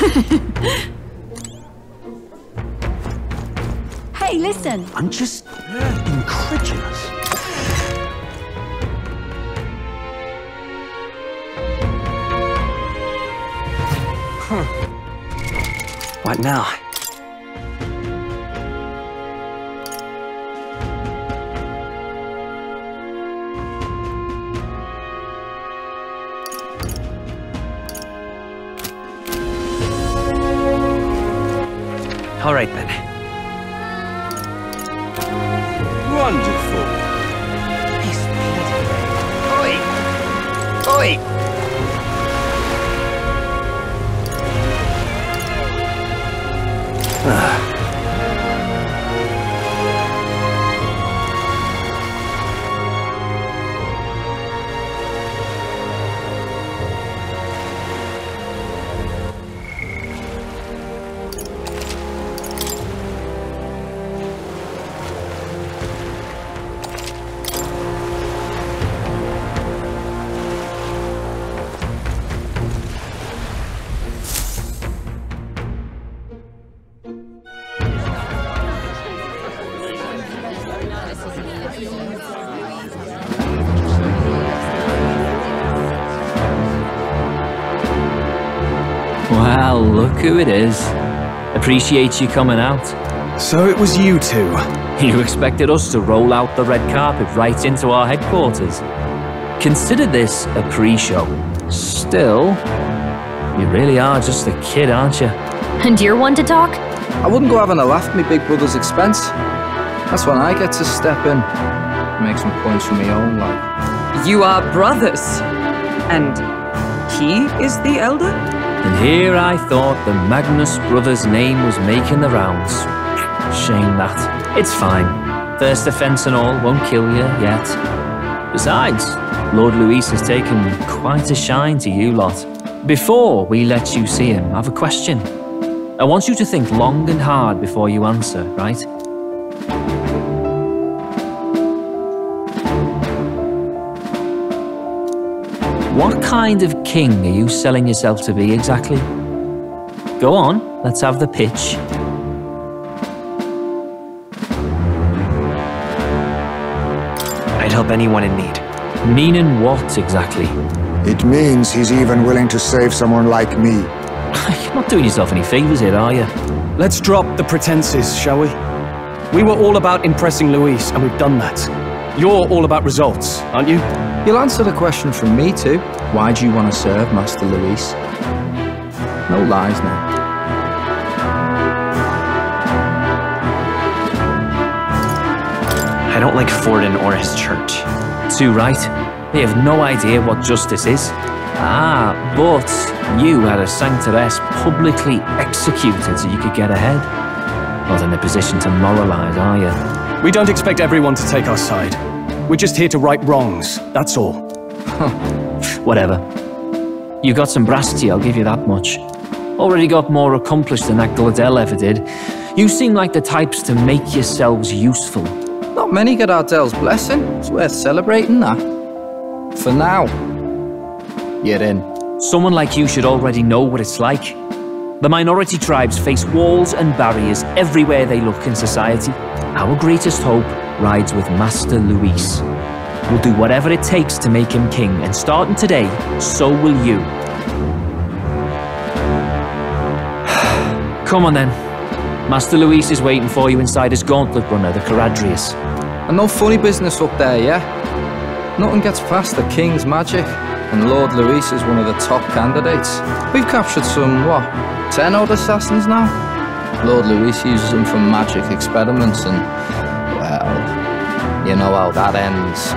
Hey, listen. I'm just incredulous. What now? All right, then. Wonderful. Oi! Oi! Well, look who it is. Appreciate you coming out. So it was you two? You expected us to roll out the red carpet right into our headquarters. Consider this a pre-show. Still, you really are just a kid, aren't you? And you're one to talk? I wouldn't go having a laugh at me big brother's expense. That's when I get to step in, make some points for my own life. You are brothers. And he is the elder? And here I thought the Magnus brothers' name was making the rounds. Shame that. It's fine. First offence and all won't kill you yet. Besides, Lord Luis has taken quite a shine to you lot. Before we let you see him, I have a question. I want you to think long and hard before you answer, right? What kind of king are you selling yourself to be exactly? Go on, let's have the pitch. I'd help anyone in need. Meaning what exactly? It means he's even willing to save someone like me. You're not doing yourself any favors here, are you? Let's drop the pretenses, shall we? We were all about impressing Luis, and we've done that. You're all about results, aren't you? You'll answer the question from me too. Why do you want to serve Master Luis? No lies now. I don't like Forden or his church. Too right. They have no idea what justice is. Ah, but you had a sanctoress publicly executed so you could get ahead. Not in a position to moralize, are you? We don't expect everyone to take our side. We're just here to right wrongs, that's all. Whatever. You got some brass to you, I'll give you that much. Already got more accomplished than that Gladell ever did. You seem like the types to make yourselves useful. Not many get Ardel's blessing. It's worth celebrating that. For now, you're in. Someone like you should already know what it's like. The minority tribes face walls and barriers everywhere they look in society. Our greatest hope rides with Master Luis. We'll do whatever it takes to make him king, and starting today, so will you. Come on then. Master Luis is waiting for you inside his gauntlet runner, the Caradrius. And no funny business up there, yeah? Nothing gets past the king's magic, and Lord Luis is one of the top candidates. We've captured some, 10 odd assassins now? Lord Luis uses them for magic experiments and, well, you know how that ends.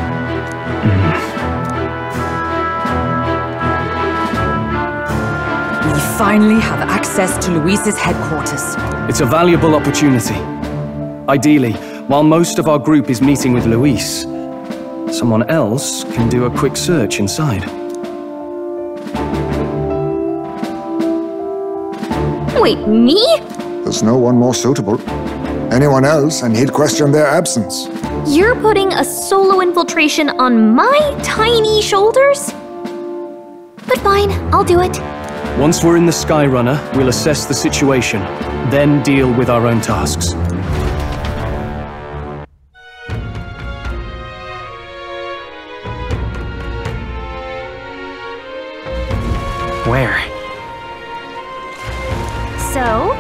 We finally have access to Luis's headquarters. It's a valuable opportunity. Ideally, while most of our group is meeting with Luis, someone else can do a quick search inside. Wait, me? There's no one more suitable. Anyone else, and he'd question their absence. You're putting a solo infiltration on my tiny shoulders? But fine, I'll do it. Once we're in the Skyrunner, we'll assess the situation, then deal with our own tasks. Where? So?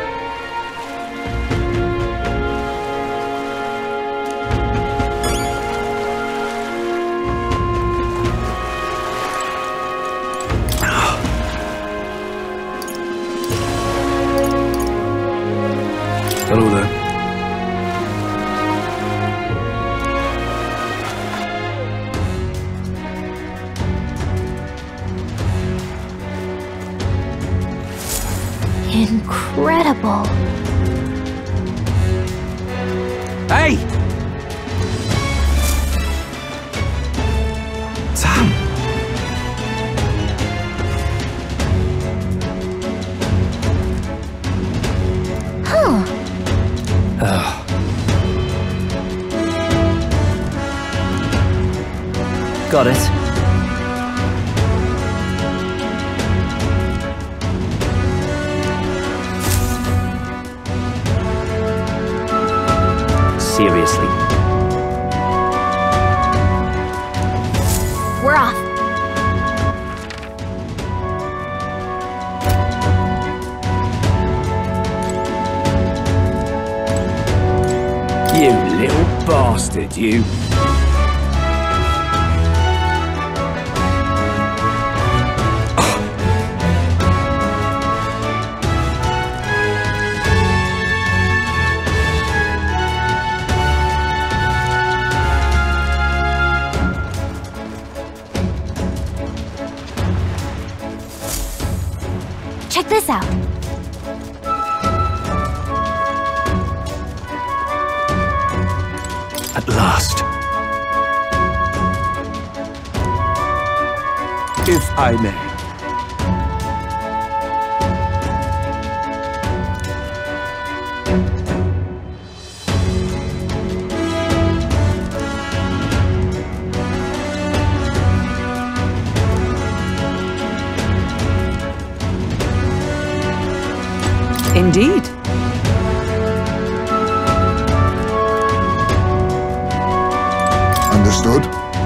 Hello there. Incredible. Hey! Sam! Huh. Got it. Seriously. We're off. You little bastard, you. Check this out. At last. If I may. Indeed. Understood.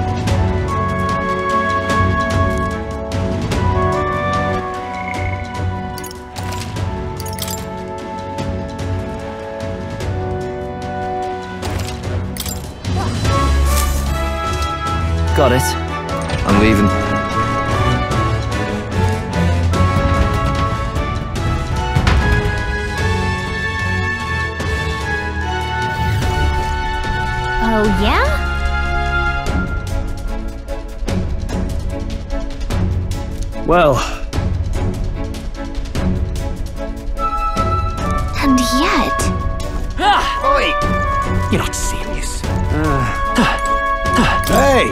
Got it. I'm leaving. Oh, yeah? Well. And yet... Oi! You're not serious. Hey!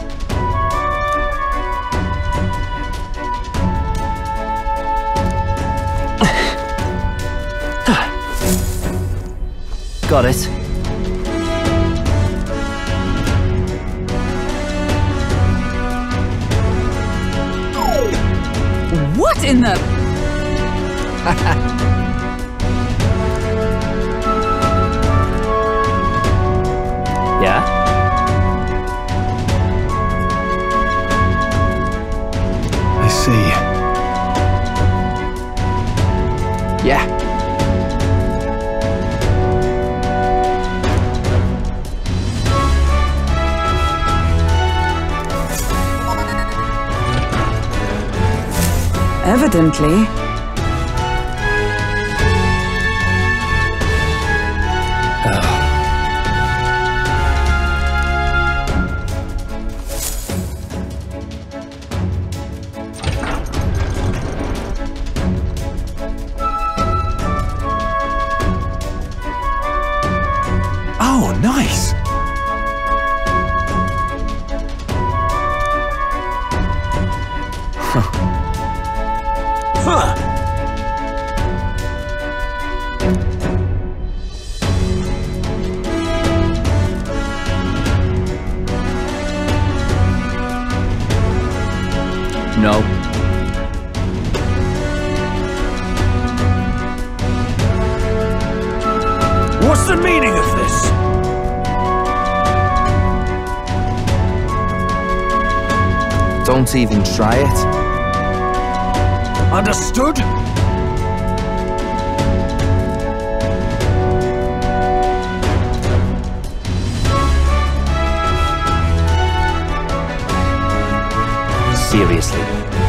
Got it. What in the... Yeah? I see. Yeah. Evidently. Oh, nice. Huh. No. What's the meaning of this? Don't even try it. Understood? Seriously.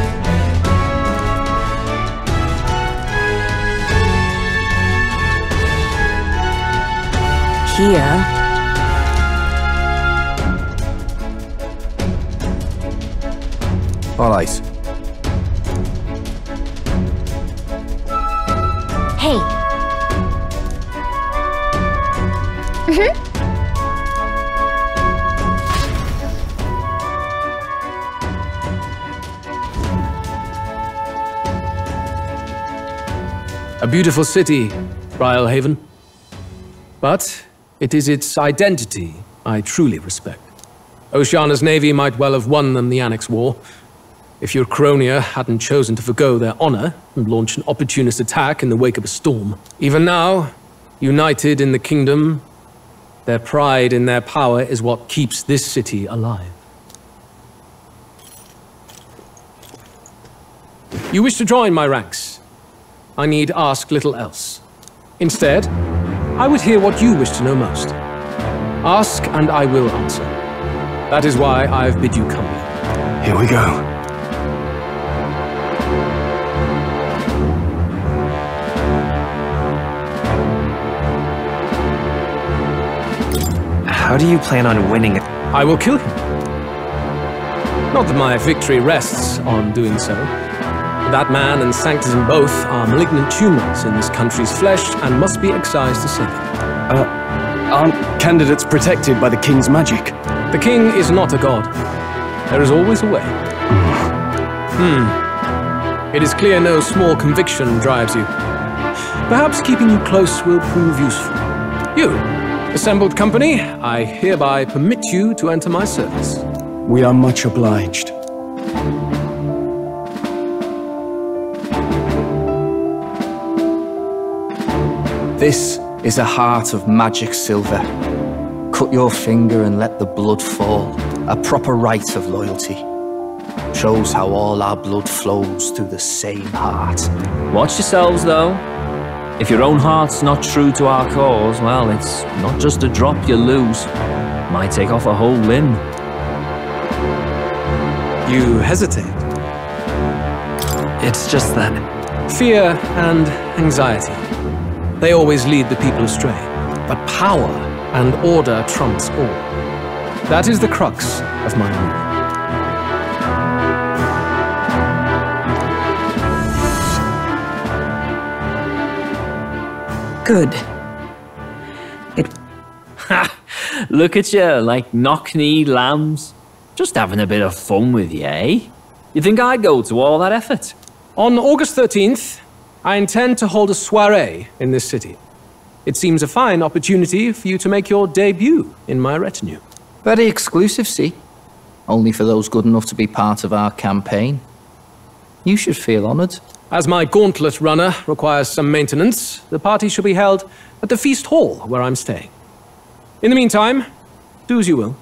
Here. All right. Hey. A beautiful city, Brilehaven. But it is its identity I truly respect. Oceana's navy might well have won them the Annex War, if your Cronia hadn't chosen to forgo their honor and launch an opportunist attack in the wake of a storm. Even now, united in the kingdom, their pride in their power is what keeps this city alive. You wish to join my ranks. I need ask little else. Instead, I would hear what you wish to know most. Ask and I will answer. That is why I've bid you come here. Here we go. How do you plan on winning it? I will kill him. Not that my victory rests on doing so. That man and Sanctism both are malignant tumors in this country's flesh and must be excised to save it. Aren't candidates protected by the king's magic? The king is not a god. There is always a way. It is clear no small conviction drives you. Perhaps keeping you close will prove useful. You, assembled company, I hereby permit you to enter my service. We are much obliged. This is a heart of magic silver. Cut your finger and let the blood fall. A proper rite of loyalty. Shows how all our blood flows through the same heart. Watch yourselves, though. If your own heart's not true to our cause, well, it's not just a drop you lose. Might take off a whole limb. You hesitate. It's just that. Fear and anxiety. They always lead the people astray. But power and order trumps all. That is the crux of my rule. Good. Ha! Look at you, like knock-kneed lambs. Just having a bit of fun with you, eh? You think I'd go to all that effort? On August 13th, I intend to hold a soiree in this city. It seems a fine opportunity for you to make your debut in my retinue. Very exclusive, see? Only for those good enough to be part of our campaign. You should feel honored. As my gauntlet runner requires some maintenance, the party shall be held at the feast hall where I'm staying. In the meantime, do as you will.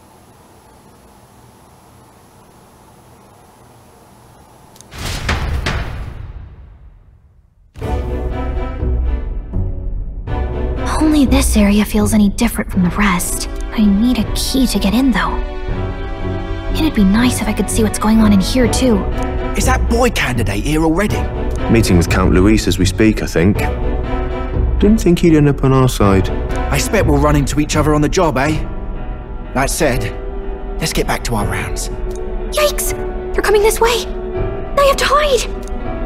Only this area feels any different from the rest. I need a key to get in, though. It'd be nice if I could see what's going on in here, too. Is that boy candidate here already? Meeting with Count Luis as we speak, I think. Didn't think he'd end up on our side. I expect we'll run into each other on the job, eh? That said, let's get back to our rounds. Yikes! They're coming this way! I have to hide!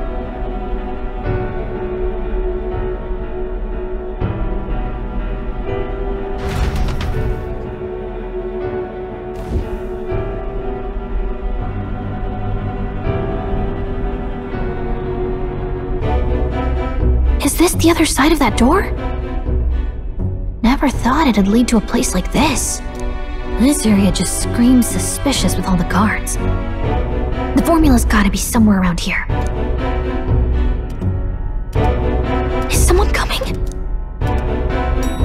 Is this the other side of that door? Never thought it'd lead to a place like this. This area just screams suspicious with all the guards. The formula's gotta be somewhere around here. Is someone coming?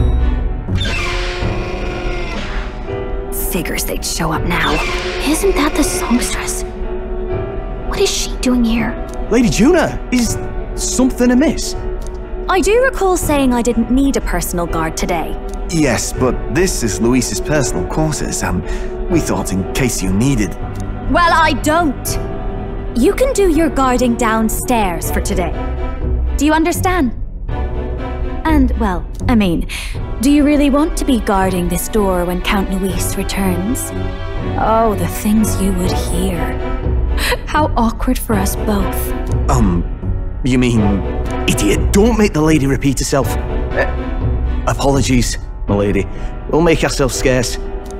Figures they'd show up now. Isn't that the songstress? What is she doing here? Lady Juna, is something amiss? I do recall saying I didn't need a personal guard today. Yes, but this is Luis's personal quarters, and we thought in case you needed... Well, I don't. You can do your guarding downstairs for today. Do you understand? And, well, I mean, do you really want to be guarding this door when Count Luis returns? Oh, the things you would hear. How awkward for us both. You mean... Idiot, don't make the lady repeat herself. Apologies, my lady. We'll make ourselves scarce.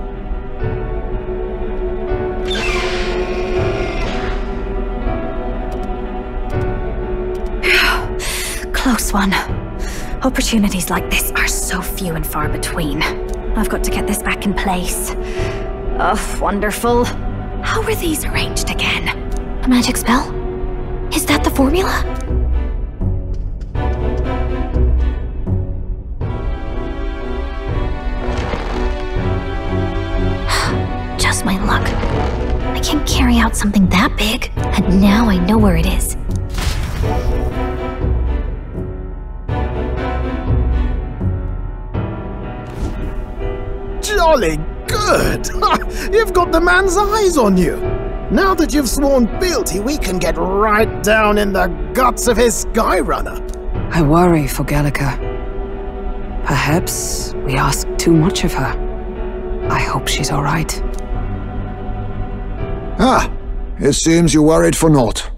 Close one. Opportunities like this are so few and far between. I've got to get this back in place. Oh, wonderful. How were these arranged again? A magic spell? Is that the formula? Just my luck. I can't carry out something that big, and now I know where it is. Jolly good! You've got the man's eyes on you. Now that you've sworn fealty, we can get right down in the guts of his Skyrunner. I worry for Gallica. Perhaps we ask too much of her. I hope she's all right. Ah, it seems you worried for naught.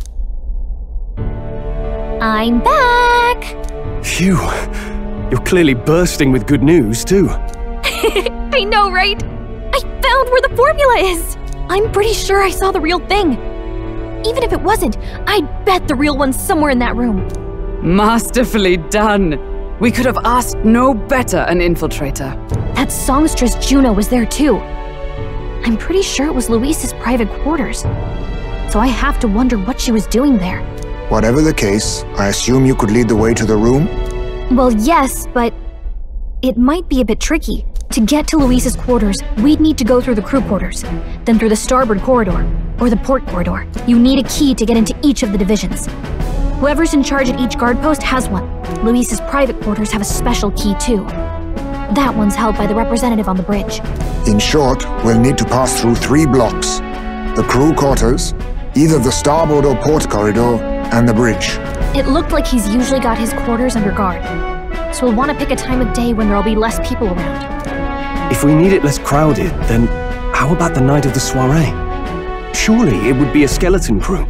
I'm back! Phew. You're clearly bursting with good news, too. I know, right? I found where the formula is! I'm pretty sure I saw the real thing. Even if it wasn't, I'd bet the real one's somewhere in that room. Masterfully done. We could have asked no better an infiltrator. That songstress Juno was there too. I'm pretty sure it was Luis's private quarters. So I have to wonder what she was doing there. Whatever the case, I assume you could lead the way to the room? Well, yes, but it might be a bit tricky. To get to Luis's quarters, we'd need to go through the crew quarters, then through the starboard corridor, or the port corridor. You need a key to get into each of the divisions. Whoever's in charge at each guard post has one. Luis's private quarters have a special key too. That one's held by the representative on the bridge. In short, we'll need to pass through 3 blocks. The crew quarters, either the starboard or port corridor, and the bridge. It looked like he's usually got his quarters under guard. So we'll want to pick a time of day when there'll be less people around. If we need it less crowded, then how about the night of the soiree? Surely it would be a skeleton crew.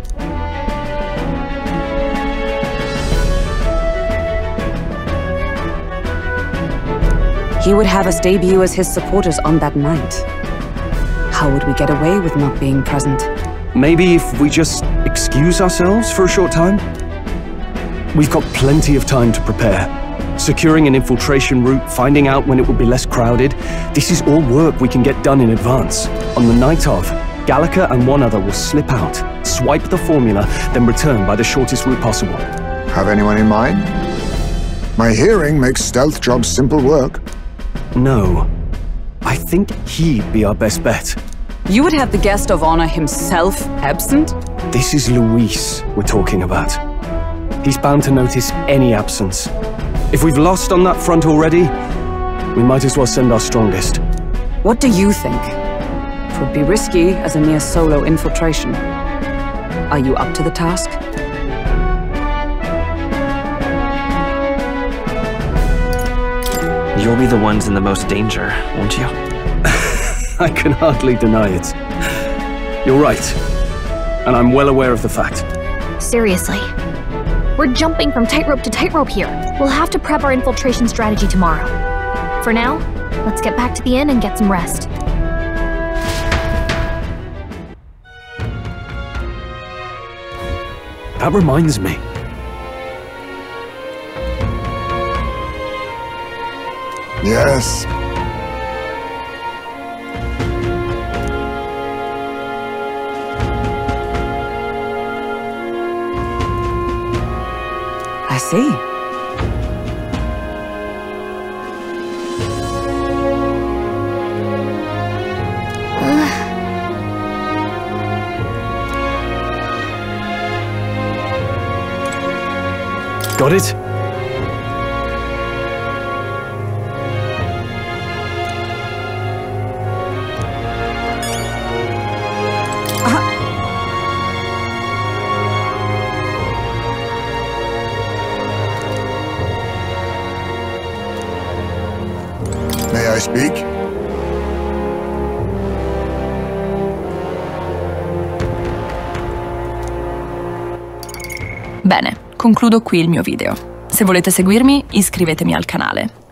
He would have us debut as his supporters on that night. How would we get away with not being present? Maybe if we just excuse ourselves for a short time? We've got plenty of time to prepare. Securing an infiltration route, finding out when it will be less crowded, this is all work we can get done in advance. On the night of, Gallica and one other will slip out, swipe the formula, then return by the shortest route possible. Have anyone in mind? My hearing makes stealth jobs simple work. No. I think he'd be our best bet. You would have the guest of honor himself absent? This is Luis we're talking about. He's bound to notice any absence. If we've lost on that front already, we might as well send our strongest. What do you think? It would be risky as a near solo infiltration. Are you up to the task? You'll be the ones in the most danger, won't you? I can hardly deny it. You're right. And I'm well aware of the fact. Seriously. We're jumping from tightrope to tightrope here. We'll have to prep our infiltration strategy tomorrow. For now, let's get back to the inn and get some rest. That reminds me. Yes. I see. Got it? May I speak? Bene, concludo qui il mio video. Se volete seguirmi, iscrivetevi al canale.